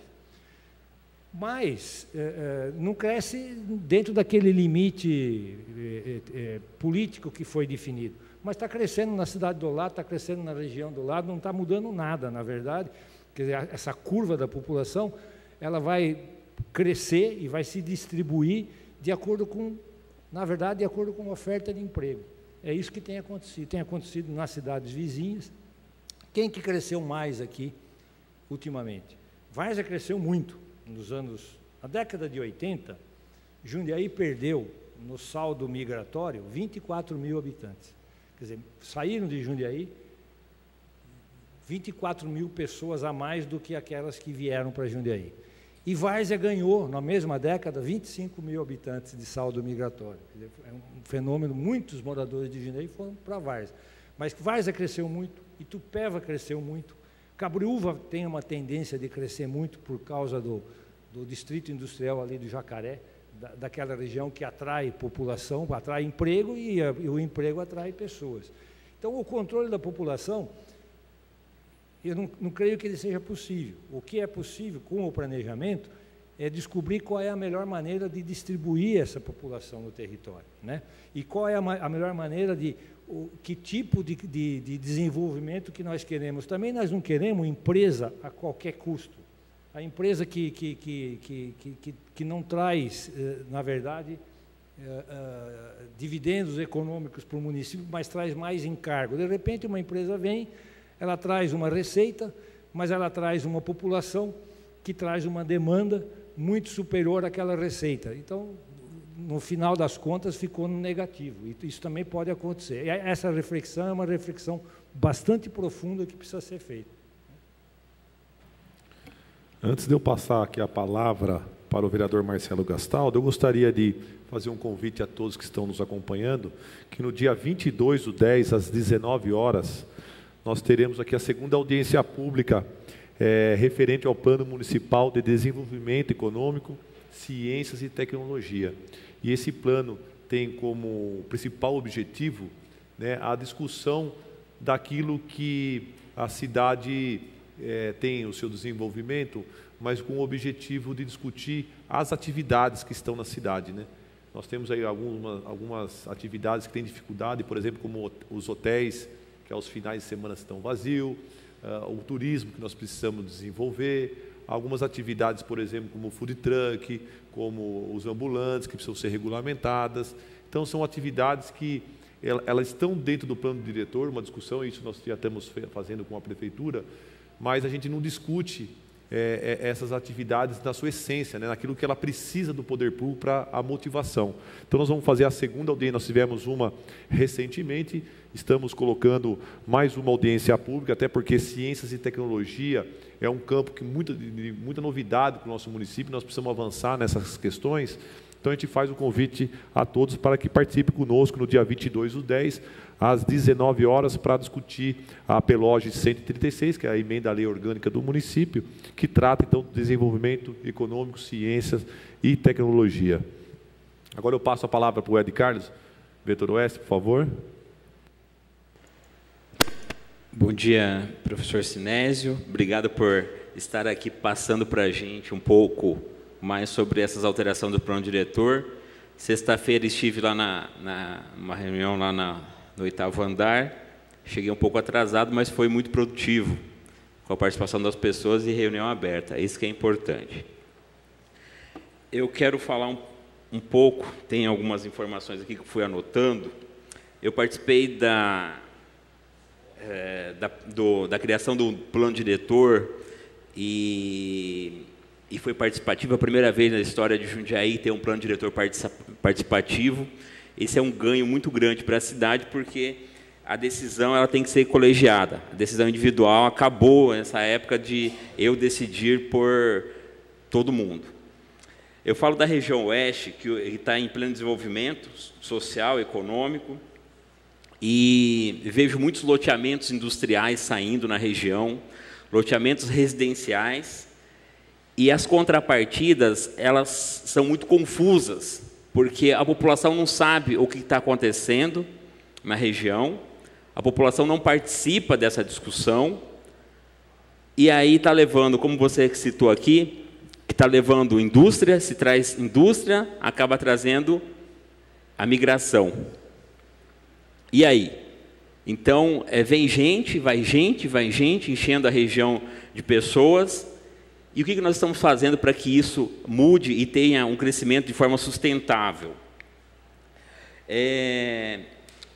[SPEAKER 2] Mas não cresce dentro daquele limite político que foi definido. Mas está crescendo na cidade do lado, está crescendo na região do lado, não está mudando nada, na verdade. Quer dizer, essa curva da população, ela vai crescer e vai se distribuir de acordo com, na verdade, de acordo com a oferta de emprego. É isso que tem acontecido nas cidades vizinhas, Quem que cresceu mais aqui ultimamente? Várzea cresceu muito na década de 80, Jundiaí perdeu no saldo migratório 24 mil habitantes. Quer dizer, saíram de Jundiaí 24 mil pessoas a mais do que aquelas que vieram para Jundiaí. E Várzea ganhou, na mesma década, 25 mil habitantes de saldo migratório. Quer dizer, é um fenômeno, muitos moradores de Jundiaí foram para Várzea. Mas Várzea cresceu muito, Itupeva cresceu muito, Cabreúva tem uma tendência de crescer muito por causa do distrito industrial ali do Jacaré, daquela região que atrai população, atrai emprego e o emprego atrai pessoas. Então, o controle da população, eu não creio que ele seja possível. O que é possível com o planejamento é descobrir qual é a melhor maneira de distribuir essa população no território, né? E qual é a melhor maneira que tipo de desenvolvimento que nós queremos. Também nós não queremos empresa a qualquer custo. A empresa que não traz, na verdade, dividendos econômicos para o município, mas traz mais encargo. De repente, uma empresa vem, ela traz uma receita, mas ela traz uma população que traz uma demanda muito superior àquela receita. Então, no final das contas, ficou no negativo. E isso também pode acontecer. E essa reflexão é uma reflexão bastante profunda que precisa ser feita.
[SPEAKER 1] Antes de eu passar aqui a palavra para o vereador Marcelo Gastaldo, eu gostaria de fazer um convite a todos que estão nos acompanhando, que no dia 22/10, às 19 horas, nós teremos aqui a segunda audiência pública referente ao Plano Municipal de Desenvolvimento Econômico, Ciências e Tecnologia. E esse plano tem como principal objetivo, né, a discussão daquilo que a cidade tem o seu desenvolvimento, mas com o objetivo de discutir as atividades que estão na cidade, né? Nós temos aí algumas atividades que têm dificuldade, por exemplo, como os hotéis, que aos finais de semana estão vazios, o turismo que nós precisamos desenvolver, algumas atividades, por exemplo, como o food truck, como os ambulantes, que precisam ser regulamentadas. Então, são atividades que elas estão dentro do plano diretor, uma discussão, isso nós já estamos fazendo com a prefeitura, mas a gente não discute essas atividades na sua essência, né, naquilo que ela precisa do poder público para a motivação. Então, nós vamos fazer a segunda audiência, nós tivemos uma recentemente, estamos colocando mais uma audiência pública, até porque ciências e tecnologia é um campo que muita novidade para o nosso município, nós precisamos avançar nessas questões. Então, a gente faz o convite a todos para que participem conosco no dia 22/10, às 19 horas, para discutir a PELOG 136, que é a emenda à lei orgânica do município, que trata, então, do desenvolvimento econômico, ciências e tecnologia. Agora eu passo a palavra para o Ed Carlos. Vetor Oeste, por favor.
[SPEAKER 8] Bom dia, professor Sinésio. Obrigado por estar aqui passando para a gente um pouco mais sobre essas alterações do plano diretor. Sexta-feira estive lá numa reunião lá no 8º andar. Cheguei um pouco atrasado, mas foi muito produtivo, com a participação das pessoas e reunião aberta. Isso que é importante. Eu quero falar um pouco, tem algumas informações aqui que fui anotando. Eu participei da criação do plano diretor e foi participativo, a primeira vez na história de Jundiaí ter um plano diretor participativo. Esse é um ganho muito grande para a cidade, porque a decisão ela tem que ser colegiada. A decisão individual acabou nessa época de eu decidir por todo mundo. Eu falo da região oeste, que está em pleno desenvolvimento social, econômico, e vejo muitos loteamentos industriais saindo na região, loteamentos residenciais, e as contrapartidas, elas são muito confusas, porque a população não sabe o que está acontecendo na região, a população não participa dessa discussão, e aí está levando, como você citou aqui, que está levando indústria, se traz indústria, acaba trazendo a migração. E aí? Então, vem gente, vai gente, enchendo a região de pessoas. E o que nós estamos fazendo para que isso mude e tenha um crescimento de forma sustentável?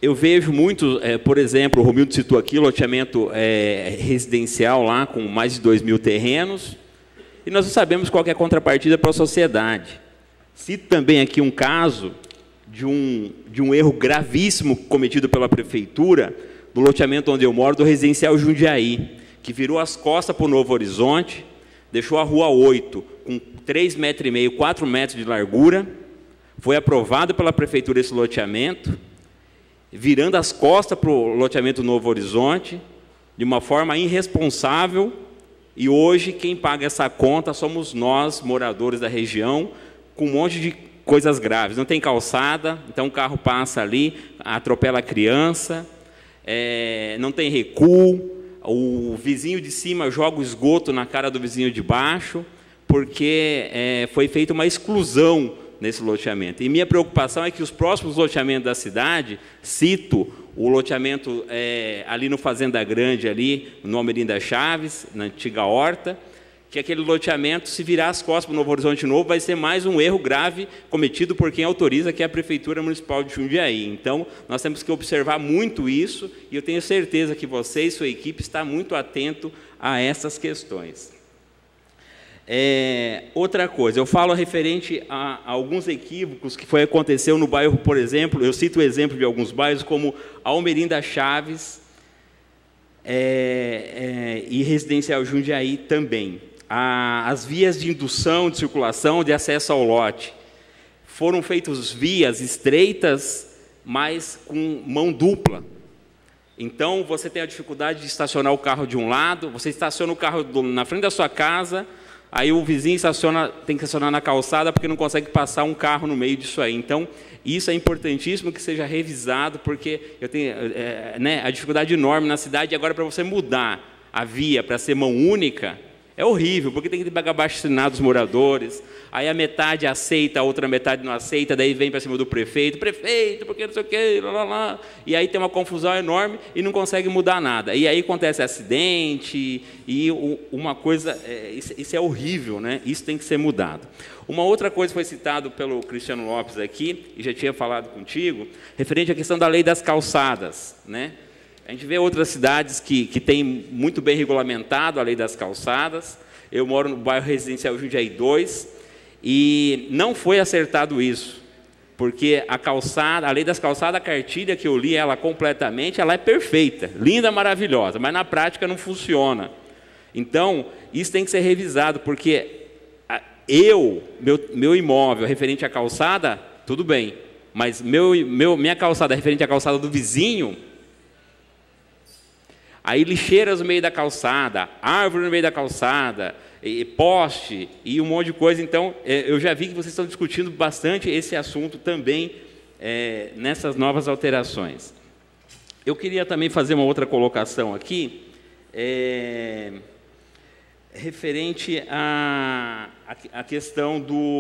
[SPEAKER 8] eu vejo muito, por exemplo, o Romildo citou aqui, loteamento residencial lá, com mais de 2.000 terrenos, e nós não sabemos qual que é a contrapartida para a sociedade. Cito também aqui um caso de um erro gravíssimo cometido pela prefeitura, do loteamento onde eu moro, do residencial Jundiaí, que virou as costas para o Novo Horizonte, deixou a Rua 8 com 3,5 metros, 4 metros de largura, foi aprovado pela prefeitura esse loteamento, virando as costas para o loteamento Novo Horizonte, de uma forma irresponsável, e hoje quem paga essa conta somos nós, moradores da região, com um monte de coisas graves. Não tem calçada, então o carro passa ali, atropela a criança, não tem recuo, o vizinho de cima joga o esgoto na cara do vizinho de baixo, porque foi feita uma exclusão nesse loteamento. E minha preocupação é que os próximos loteamentos da cidade, cito o loteamento ali no Fazenda Grande, ali no Almerinda Chaves, na antiga Horta, que aquele loteamento, se virar as costas para o Novo Horizonte Novo, vai ser mais um erro grave cometido por quem autoriza, que é a Prefeitura Municipal de Jundiaí. Então, nós temos que observar muito isso, e eu tenho certeza que você e sua equipe está muito atento a essas questões. Outra coisa, eu falo referente a alguns equívocos que aconteceu no bairro, por exemplo, eu cito o exemplo de alguns bairros, como Almerinda Chaves e Residencial Jundiaí também. As vias de indução, de circulação, de acesso ao lote, foram feitas vias estreitas, mas com mão dupla. Então, você tem a dificuldade de estacionar o carro de um lado, você estaciona o carro na frente da sua casa, aí o vizinho tem que estacionar na calçada porque não consegue passar um carro no meio disso aí. Então, isso é importantíssimo que seja revisado, porque eu tenho a dificuldade enorme na cidade, e agora para você mudar a via para ser mão única, é horrível, porque tem que pagar abaixo-assinado dos moradores, aí a metade aceita, a outra metade não aceita, daí vem para cima do prefeito, porque não sei o quê, lá, e aí tem uma confusão enorme e não consegue mudar nada. E aí acontece acidente, e uma coisa, isso é horrível, né? Isso tem que ser mudado. Uma outra coisa foi citada pelo Cristiano Lopes aqui, e já tinha falado contigo, referente à questão da lei das calçadas, né? A gente vê outras cidades que têm muito bem regulamentado a lei das calçadas. Eu moro no bairro residencial Jundiaí 2 e não foi acertado isso, porque a lei das calçadas, a cartilha que eu li ela completamente, ela é perfeita, linda, maravilhosa, mas na prática não funciona. Então, isso tem que ser revisado, porque meu imóvel referente à calçada, tudo bem, mas minha calçada referente à calçada do vizinho, aí lixeiras no meio da calçada, árvore no meio da calçada, poste e um monte de coisa. Então, eu já vi que vocês estão discutindo bastante esse assunto também nessas novas alterações. Eu queria também fazer uma outra colocação aqui, referente à questão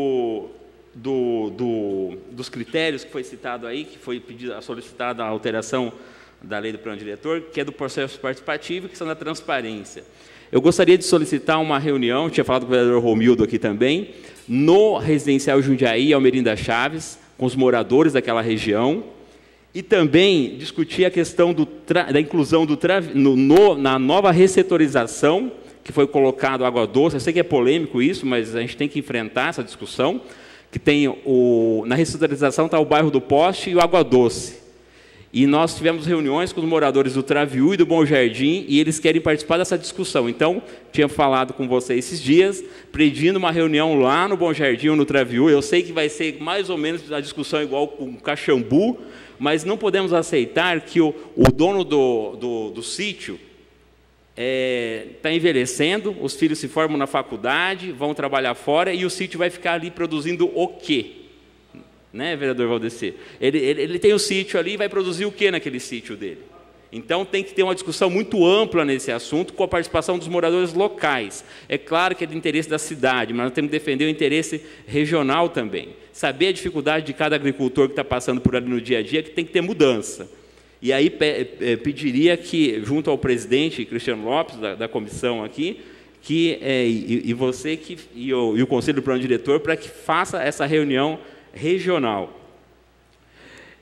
[SPEAKER 8] dos critérios que foi citado aí, que foi solicitada a alteração da lei do plano diretor, que é do processo participativo, que são da transparência. Eu gostaria de solicitar uma reunião, tinha falado com o vereador Romildo aqui também, no residencial Jundiaí, Almerinda Chaves, com os moradores daquela região, e também discutir a questão da inclusão na nova ressetorização, que foi colocado água doce. Eu sei que é polêmico isso, mas a gente tem que enfrentar essa discussão, que tem na ressetorização está o bairro do Poste e o Água Doce. E nós tivemos reuniões com os moradores do Traviú e do Bom Jardim, e eles querem participar dessa discussão. Então, tinha falado com vocês esses dias, pedindo uma reunião lá no Bom Jardim ou no Traviú. Eu sei que vai ser mais ou menos a discussão igual com o Caxambu, mas não podemos aceitar que o dono do sítio está envelhecendo, os filhos se formam na faculdade, vão trabalhar fora, e o sítio vai ficar ali produzindo o quê? Né, vereador Valdecir? Ele tem o sítio ali e vai produzir o que naquele sítio dele? Então, tem que ter uma discussão muito ampla nesse assunto, com a participação dos moradores locais. É claro que é de interesse da cidade, mas nós temos que defender o interesse regional também. Saber a dificuldade de cada agricultor que está passando por ali no dia a dia, que tem que ter mudança. E aí pediria que, junto ao presidente Cristiano Lopes, da comissão aqui, e você e o Conselho do Plano Diretor, para que faça essa reunião regional.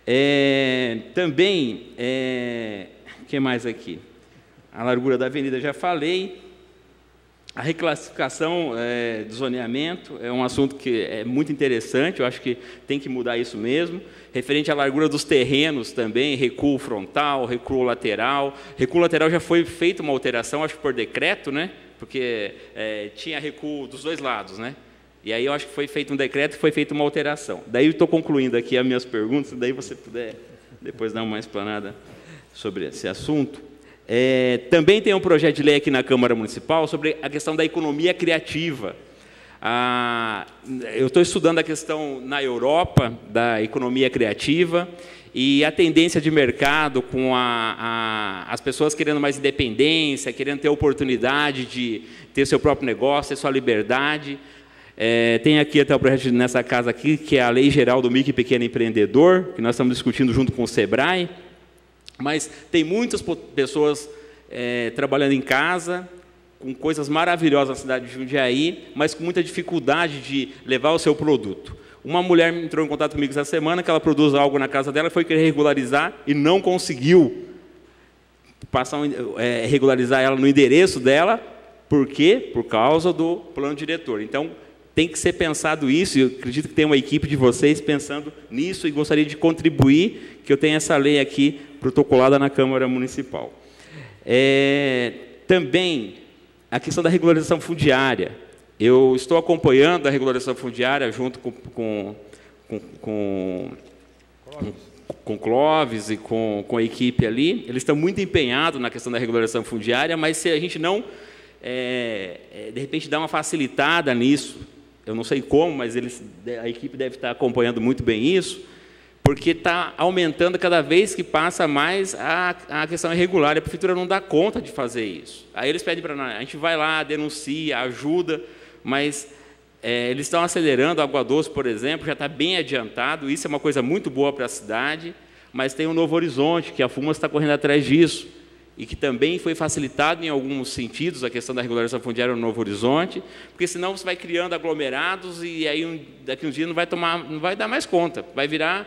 [SPEAKER 8] Também, o que mais aqui? A largura da avenida já falei. A reclassificação do zoneamento é um assunto que é muito interessante, eu acho que tem que mudar isso mesmo. Referente à largura dos terrenos também, recuo frontal, recuo lateral. Recuo lateral já foi feita uma alteração, acho que por decreto, né? Porque tinha recuo dos dois lados, né? E aí eu acho que foi feito um decreto e foi feita uma alteração. Daí eu estou concluindo aqui as minhas perguntas, daí você puder depois dar uma explanada sobre esse assunto. Também tem um projeto de lei aqui na Câmara Municipal sobre a questão da economia criativa. Eu estou estudando a questão na Europa da economia criativa e a tendência de mercado com as pessoas querendo mais independência, querendo ter oportunidade de ter seu próprio negócio, ter sua liberdade. Tem aqui até o projeto nessa casa aqui, que é a Lei Geral do Micro e Pequeno Empreendedor, que nós estamos discutindo junto com o SEBRAE. Mas tem muitas pessoas trabalhando em casa, com coisas maravilhosas na cidade de Jundiaí, mas com muita dificuldade de levar o seu produto. Uma mulher entrou em contato comigo essa semana, que ela produz algo na casa dela, foi querer regularizar e não conseguiu regularizar ela no endereço dela. Por quê? Por causa do plano diretor. Então, tem que ser pensado isso, e eu acredito que tem uma equipe de vocês pensando nisso, e gostaria de contribuir, que eu tenho essa lei aqui protocolada na Câmara Municipal. Também a questão da regularização fundiária. Eu estou acompanhando a regularização fundiária junto com Clóvis e com a equipe ali. Eles estão muito empenhados na questão da regularização fundiária, mas se a gente não, de repente, dar uma facilitada nisso, eu não sei como, mas a equipe deve estar acompanhando muito bem isso, porque está aumentando cada vez que passa mais a questão irregular, e a prefeitura não dá conta de fazer isso. Aí eles pedem para nós, a gente vai lá, denuncia, ajuda, mas eles estão acelerando. A Água Doce, por exemplo, já está bem adiantado, isso é uma coisa muito boa para a cidade, mas tem o Novo Horizonte, que a FUMAS está correndo atrás disso, e que também foi facilitado em alguns sentidos a questão da regularização fundiária no Novo Horizonte, porque senão você vai criando aglomerados e aí daqui uns dias não vai dar mais conta, vai virar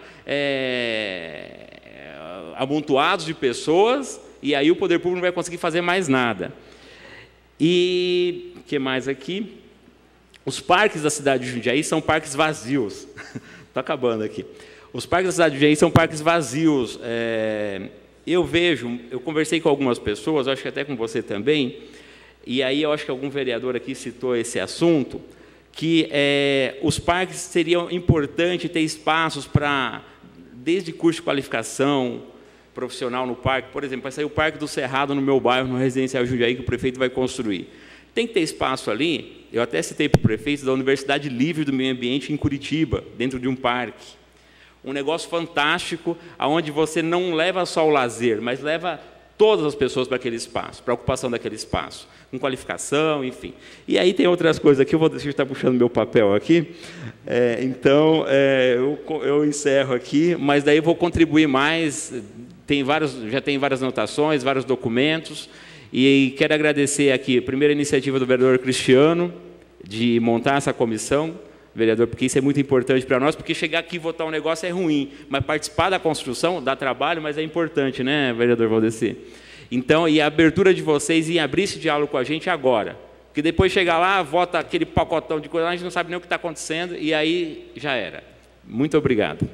[SPEAKER 8] amontoados de pessoas, e aí o poder público não vai conseguir fazer mais nada. E o que mais aqui? Os parques da cidade de Jundiaí são parques vazios. Estou acabando aqui. Os parques da cidade de Jundiaí são parques vazios. Eu conversei com algumas pessoas, acho que até com você também, e aí eu acho que algum vereador aqui citou esse assunto, que os parques seriam importante ter espaços para, desde curso de qualificação profissional no parque, por exemplo, vai sair o Parque do Cerrado no meu bairro, no Residencial Jundiaí, que o prefeito vai construir. Tem que ter espaço ali, eu até citei para o prefeito, da Universidade Livre do Meio Ambiente em Curitiba, dentro de um parque. Um negócio fantástico, onde você não leva só o lazer, mas leva todas as pessoas para aquele espaço, para a ocupação daquele espaço, com qualificação, enfim. E aí tem outras coisas aqui, eu vou deixar de estar puxando meu papel aqui, então eu encerro aqui, mas daí eu vou contribuir mais, já tem várias anotações, vários documentos, e quero agradecer aqui a primeira iniciativa do vereador Cristiano, de montar essa comissão, vereador, porque isso é muito importante para nós, porque chegar aqui e votar um negócio é ruim, mas participar da construção dá trabalho, mas é importante, né, vereador Valdeci? Então, e a abertura de vocês em abrir esse diálogo com a gente agora, porque depois chegar lá, vota aquele pacotão de coisa, a gente não sabe nem o que está acontecendo, e aí já era. Muito obrigado.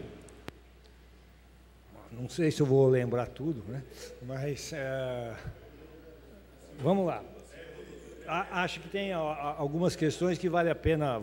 [SPEAKER 2] Não sei se eu vou lembrar tudo, né? Mas vamos lá. Acho que tem algumas questões que vale a pena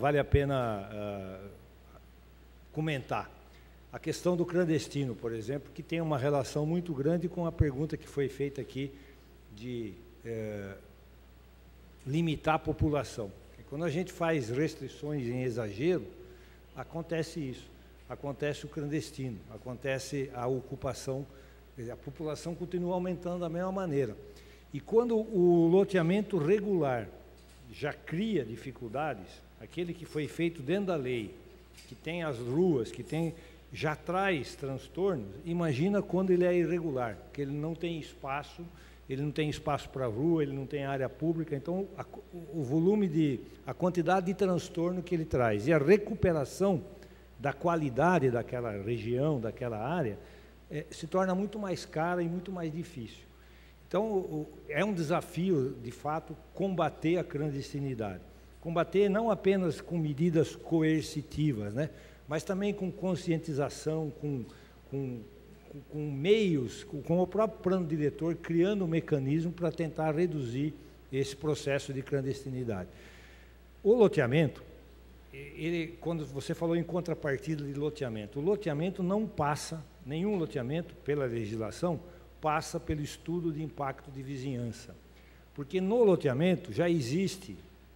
[SPEAKER 2] comentar. A questão do clandestino, por exemplo, que tem uma relação muito grande com a pergunta que foi feita aqui de limitar a população. Quando a gente faz restrições em exagero, acontece isso. Acontece o clandestino, acontece a ocupação, a população continua aumentando da mesma maneira. E quando o loteamento regular já cria dificuldades, aquele que foi feito dentro da lei, que tem as ruas, já traz transtornos, imagina quando ele é irregular, que ele não tem espaço para a rua, ele não tem área pública, então o volume a quantidade de transtorno que ele traz e a recuperação da qualidade daquela região, daquela área, se torna muito mais cara e muito mais difícil. Então, é um desafio, de fato, combater a clandestinidade. Combater não apenas com medidas coercitivas, né, mas também com conscientização, com meios, com o próprio plano diretor, criando um mecanismo para tentar reduzir esse processo de clandestinidade. O loteamento, quando você falou em contrapartida de loteamento, o loteamento não passa, nenhum loteamento, pela legislação, passa pelo estudo de impacto de vizinhança. Porque no loteamento já existe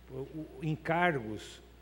[SPEAKER 2] encargos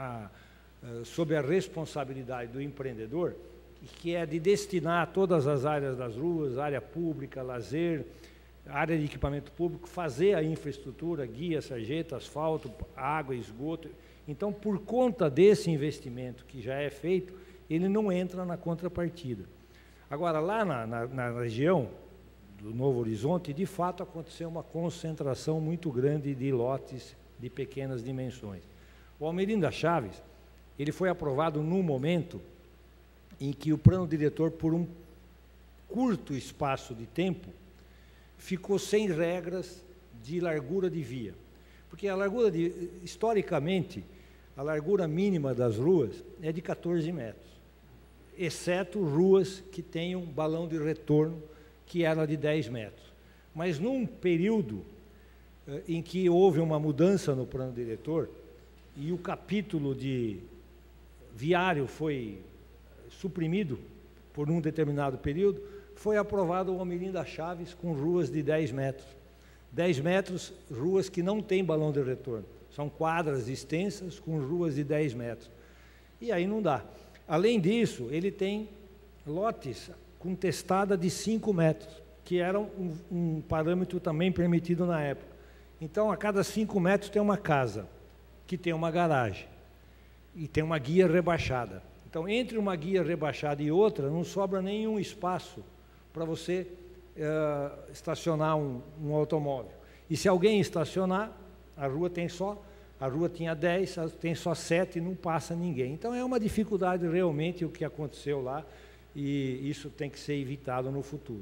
[SPEAKER 2] sob a responsabilidade do empreendedor, que é de destinar todas as áreas das ruas, área pública, lazer, área de equipamento público, fazer a infraestrutura, guia, sarjeta, asfalto, água, esgoto. Então, por conta desse investimento que já é feito, ele não entra na contrapartida. Agora, lá na região do Novo Horizonte, de fato, aconteceu uma concentração muito grande de lotes de pequenas dimensões. O Almerinda Chaves, ele foi aprovado num momento em que o plano diretor, por um curto espaço de tempo, ficou sem regras de largura de via. Porque historicamente, a largura mínima das ruas é de 14 metros, exceto ruas que tenham balão de retorno, que era de 10 metros. Mas num período em que houve uma mudança no plano diretor e o capítulo de viário foi suprimido por um determinado período, foi aprovado o Almerinda Chaves com ruas de 10 metros. 10 metros, ruas que não têm balão de retorno. São quadras extensas com ruas de 10 metros. E aí não dá. Além disso, ele tem lotes com testada de 5 metros, que era um parâmetro também permitido na época. Então, a cada 5 metros tem uma casa, que tem uma garagem, e tem uma guia rebaixada. Então, entre uma guia rebaixada e outra, não sobra nenhum espaço para você estacionar um automóvel. E se alguém estacionar, a rua tinha 10, tem só 7 e não passa ninguém. Então, é uma dificuldade realmente o que aconteceu lá, e isso tem que ser evitado no futuro.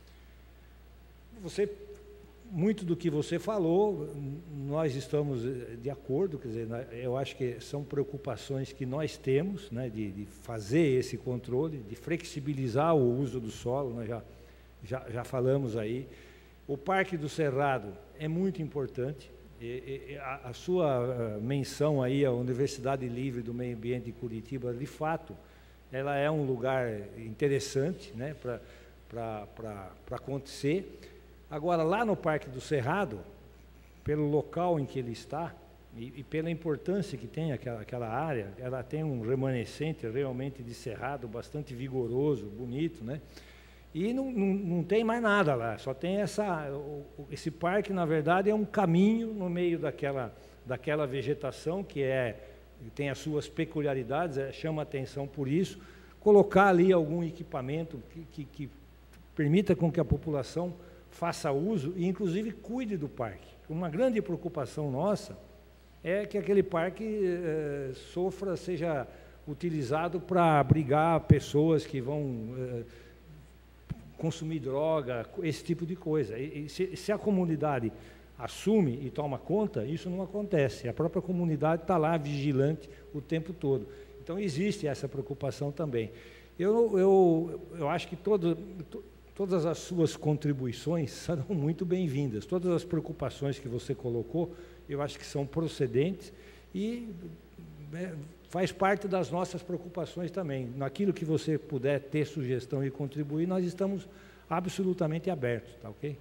[SPEAKER 2] Muito do que você falou, nós estamos de acordo, quer dizer, eu acho que são preocupações que nós temos, né, de fazer esse controle, de flexibilizar o uso do solo, nós já falamos aí. O Parque do Cerrado é muito importante, a sua menção aí à Universidade Livre do Meio Ambiente de Curitiba, de fato, ela é um lugar interessante, né, para acontecer. Agora, lá no Parque do Cerrado, pelo local em que ele está e pela importância que tem aquela área, ela tem um remanescente realmente de cerrado bastante vigoroso, bonito, né? E não tem mais nada lá, só tem esse parque, na verdade, é um caminho no meio daquela vegetação que tem as suas peculiaridades, chama atenção por isso, colocar ali algum equipamento que permita com que a população faça uso e, inclusive, cuide do parque. Uma grande preocupação nossa é que aquele parque seja utilizado para abrigar pessoas que vão consumir droga, esse tipo de coisa. E se a comunidade assume e toma conta, isso não acontece. A própria comunidade está lá vigilante o tempo todo. Então, existe essa preocupação também. Eu acho que todas as suas contribuições serão muito bem-vindas. Todas as preocupações que você colocou, eu acho que são procedentes e faz parte das nossas preocupações também. Naquilo que você puder ter sugestão e contribuir, nós estamos absolutamente abertos, tá ok?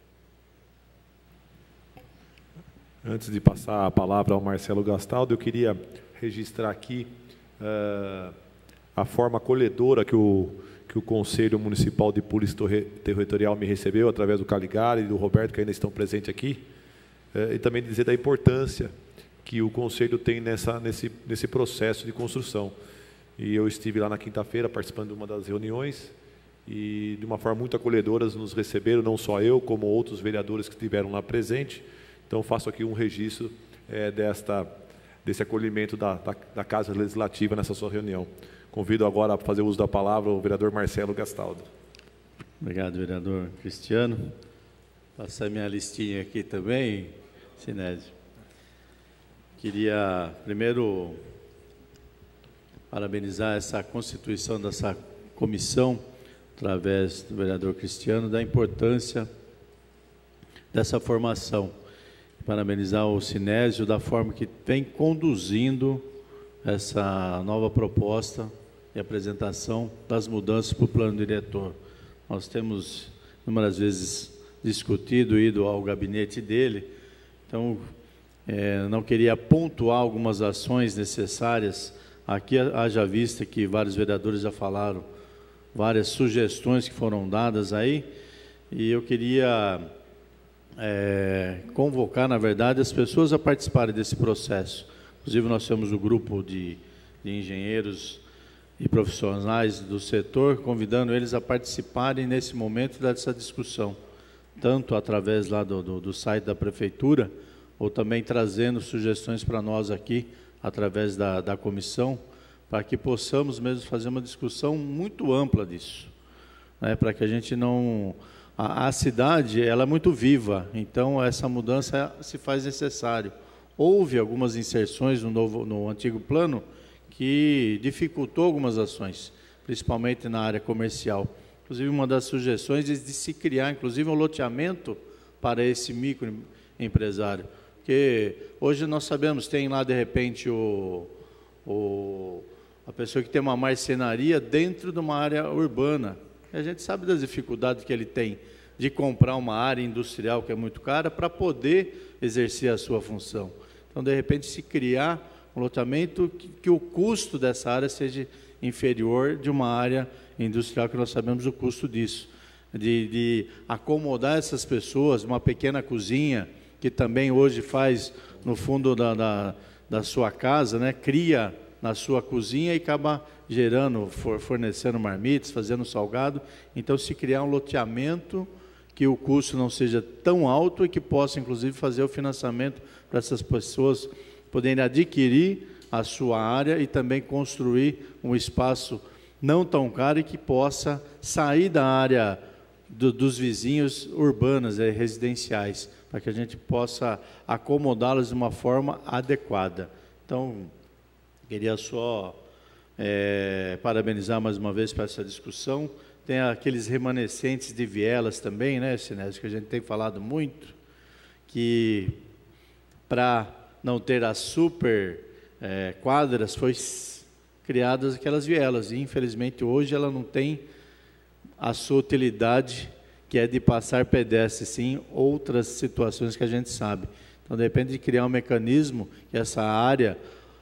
[SPEAKER 1] Antes de passar a palavra ao Marcelo Gastaldo, eu queria registrar aqui a forma acolhedora que o Conselho Municipal de Polícia Territorial me recebeu, através do Caligari e do Roberto, que ainda estão presentes aqui, e também dizer da importância que o Conselho tem nesse processo de construção. E eu estive lá na quinta-feira participando de uma das reuniões, e de uma forma muito acolhedora nos receberam, não só eu, como outros vereadores que estiveram lá presentes. Então, faço aqui um registro desse acolhimento da Casa Legislativa nessa sua reunião. Convido agora a fazer uso da palavra o vereador Marcelo Gastaldo.
[SPEAKER 9] Obrigado, vereador Cristiano. Passar minha listinha aqui também, Sinésio. Queria primeiro parabenizar essa constituição dessa comissão, através do vereador Cristiano, da importância dessa formação. Parabenizar o Sinésio da forma que vem conduzindo essa nova proposta e apresentação das mudanças para o plano diretor. Nós temos inúmeras vezes discutido, ido ao gabinete dele, então não queria pontuar algumas ações necessárias. Aqui haja vista que vários vereadores já falaram, várias sugestões que foram dadas aí, e eu queria convocar, na verdade, as pessoas a participarem desse processo. Inclusive, nós temos o grupo de engenheiros e profissionais do setor, convidando eles a participarem nesse momento dessa discussão, tanto através lá do site da Prefeitura, ou também trazendo sugestões para nós aqui, através da comissão, para que possamos mesmo fazer uma discussão muito ampla disso, né, para que a gente não... A cidade, ela é muito viva, então essa mudança se faz necessário. Houve algumas inserções no antigo plano que dificultou algumas ações, principalmente na área comercial. Inclusive, uma das sugestões é de se criar, inclusive, um loteamento para esse microempresário. Porque hoje nós sabemos, tem lá, de repente, a pessoa que tem uma marcenaria dentro de uma área urbana. A gente sabe das dificuldades que ele tem de comprar uma área industrial que é muito cara para poder exercer a sua função. Então, de repente, se criar um loteamento que o custo dessa área seja inferior de uma área industrial, que nós sabemos o custo disso. De acomodar essas pessoas, uma pequena cozinha, que também hoje faz no fundo da sua casa, né? Cria na sua cozinha e acaba gerando, fornecendo marmitas, fazendo salgado. Então, se criar um loteamento que o custo não seja tão alto e que possa, inclusive, fazer o financiamento para essas pessoas poderem adquirir a sua área e também construir um espaço não tão caro e que possa sair da área dos vizinhos urbanas, residenciais, para que a gente possa acomodá-los de uma forma adequada. Então, queria só parabenizar mais uma vez para essa discussão. Tem aqueles remanescentes de vielas também, né, Sinésio, que a gente tem falado muito, que para não ter as super quadras, foi criadas aquelas vielas, e infelizmente hoje ela não tem a sua utilidade, que é de passar pedestres, sim, outras situações que a gente sabe. Então, de repente, de criar um mecanismo que essa área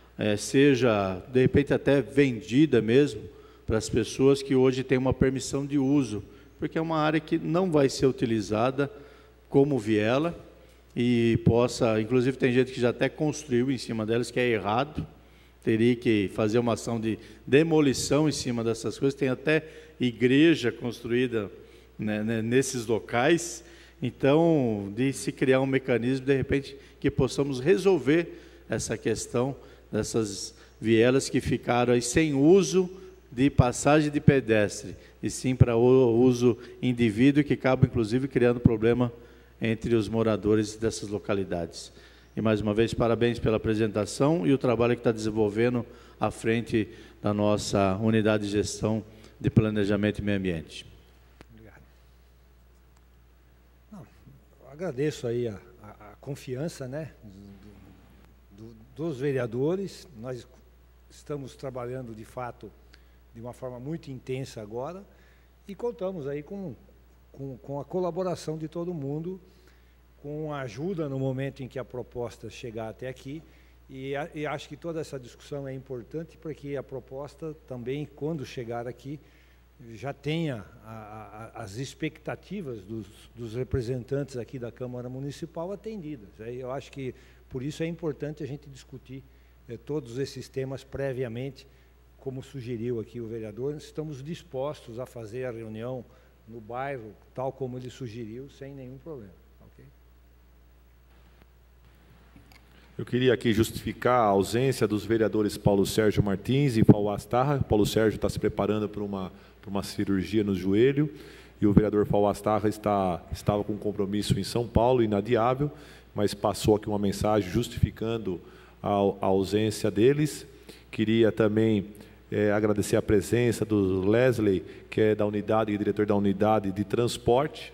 [SPEAKER 9] seja, de repente, até vendida mesmo para as pessoas que hoje têm uma permissão de uso, porque é uma área que não vai ser utilizada como viela e possa, inclusive tem gente que já até construiu em cima delas, que é errado, teria que fazer uma ação de demolição em cima dessas coisas, tem até igreja construída, né, nesses locais. Então, de se criar um mecanismo, de repente, que possamos resolver essa questão dessas vielas que ficaram aí sem uso de passagem de pedestre, e sim para o uso indivíduo, que acaba, inclusive, criando problema entre os moradores dessas localidades. E, mais uma vez, parabéns pela apresentação e o trabalho que está desenvolvendo à frente da nossa unidade de gestão de planejamento e meio ambiente.
[SPEAKER 2] Obrigado. Agradeço aí a confiança, né, dos vereadores. Nós estamos trabalhando, de fato, de uma forma muito intensa agora, e contamos aí com a colaboração de todo mundo, com a ajuda no momento em que a proposta chegar até aqui, e acho que toda essa discussão é importante para que a proposta também, quando chegar aqui, já tenha as expectativas dos representantes aqui da Câmara Municipal atendidas. Eu acho que, por isso, é importante a gente discutir todos esses temas previamente, como sugeriu aqui o vereador. Estamos dispostos a fazer a reunião no bairro, tal como ele sugeriu, sem nenhum problema. Okay?
[SPEAKER 1] Eu queria aqui justificar a ausência dos vereadores Paulo Sérgio Martins e Paulo Astarra. Paulo Sérgio está se preparando para uma cirurgia no joelho, e o vereador Fauastarra estava com um compromisso em São Paulo, inadiável, mas passou aqui uma mensagem justificando a ausência deles. Queria também agradecer a presença do Leslie, que é da unidade, diretor da unidade de transporte.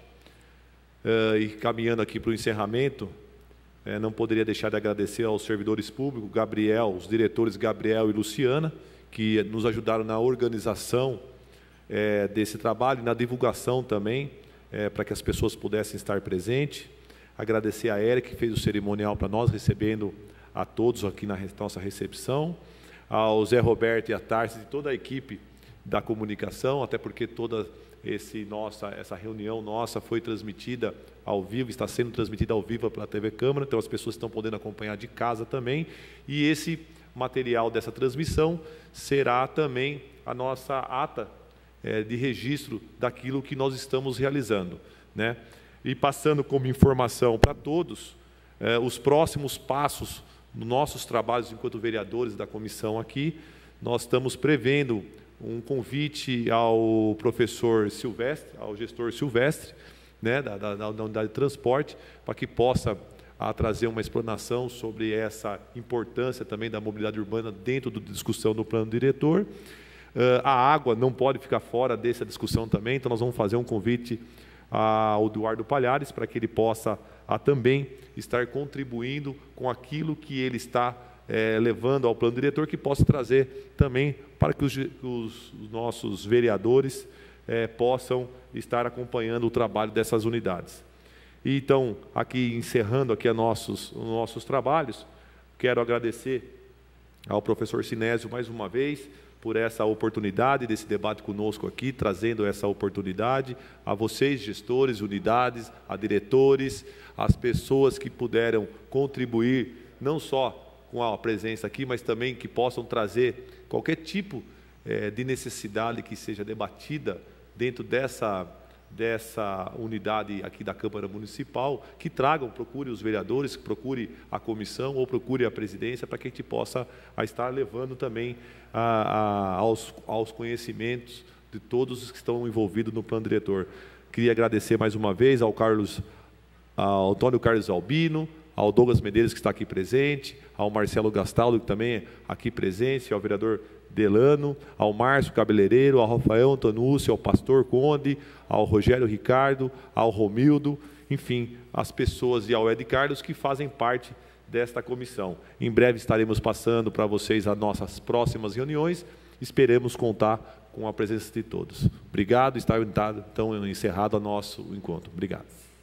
[SPEAKER 1] E caminhando aqui para o encerramento, não poderia deixar de agradecer aos servidores públicos, Gabriel, os diretores Gabriel e Luciana, que nos ajudaram na organização desse trabalho e na divulgação também, para que as pessoas pudessem estar presentes. Agradecer a Eric, que fez o cerimonial para nós, recebendo a todos aqui na nossa recepção, ao Zé Roberto e a Tarsis e toda a equipe da comunicação, até porque toda essa reunião nossa foi transmitida ao vivo, está sendo transmitida ao vivo pela TV Câmara, então as pessoas estão podendo acompanhar de casa também, e esse material dessa transmissão será também a nossa ata de registro daquilo que nós estamos realizando, né? E passando como informação para todos, os próximos passos nos nossos trabalhos enquanto vereadores da comissão aqui, nós estamos prevendo um convite ao professor Silvestre, ao gestor Silvestre, né, da unidade de transporte, para que possa trazer uma explanação sobre essa importância também da mobilidade urbana dentro da discussão do plano diretor. A água não pode ficar fora dessa discussão também, então nós vamos fazer um convite ao Eduardo Palhares para que ele possa também estar contribuindo com aquilo que ele está levando ao plano diretor, que possa trazer também para que os nossos vereadores possam estar acompanhando o trabalho dessas unidades. E, então, aqui encerrando aqui os nossos trabalhos, quero agradecer ao professor Sinésio mais uma vez por essa oportunidade desse debate conosco aqui, trazendo essa oportunidade a vocês, gestores, unidades, a diretores, as pessoas que puderam contribuir, não só com a presença aqui, mas também que possam trazer qualquer tipo de necessidade que seja debatida dentro dessa unidade aqui da Câmara Municipal, que tragam, procure os vereadores, procure a comissão ou procure a presidência, para que a gente possa estar levando também aos conhecimentos de todos os que estão envolvidos no plano diretor. Queria agradecer mais uma vez ao Antônio Carlos Albino, ao Douglas Medeiros, que está aqui presente, ao Marcelo Gastaldo, que também é aqui presente, ao vereador Delano, ao Márcio Cabeleireiro, ao Rafael Antonúcio, ao Pastor Conde, ao Rogério Ricardo, ao Romildo, enfim, as pessoas, e ao Ed Carlos, que fazem parte desta comissão. Em breve estaremos passando para vocês as nossas próximas reuniões, esperemos contar com a presença de todos. Obrigado, está então encerrado o nosso encontro. Obrigado.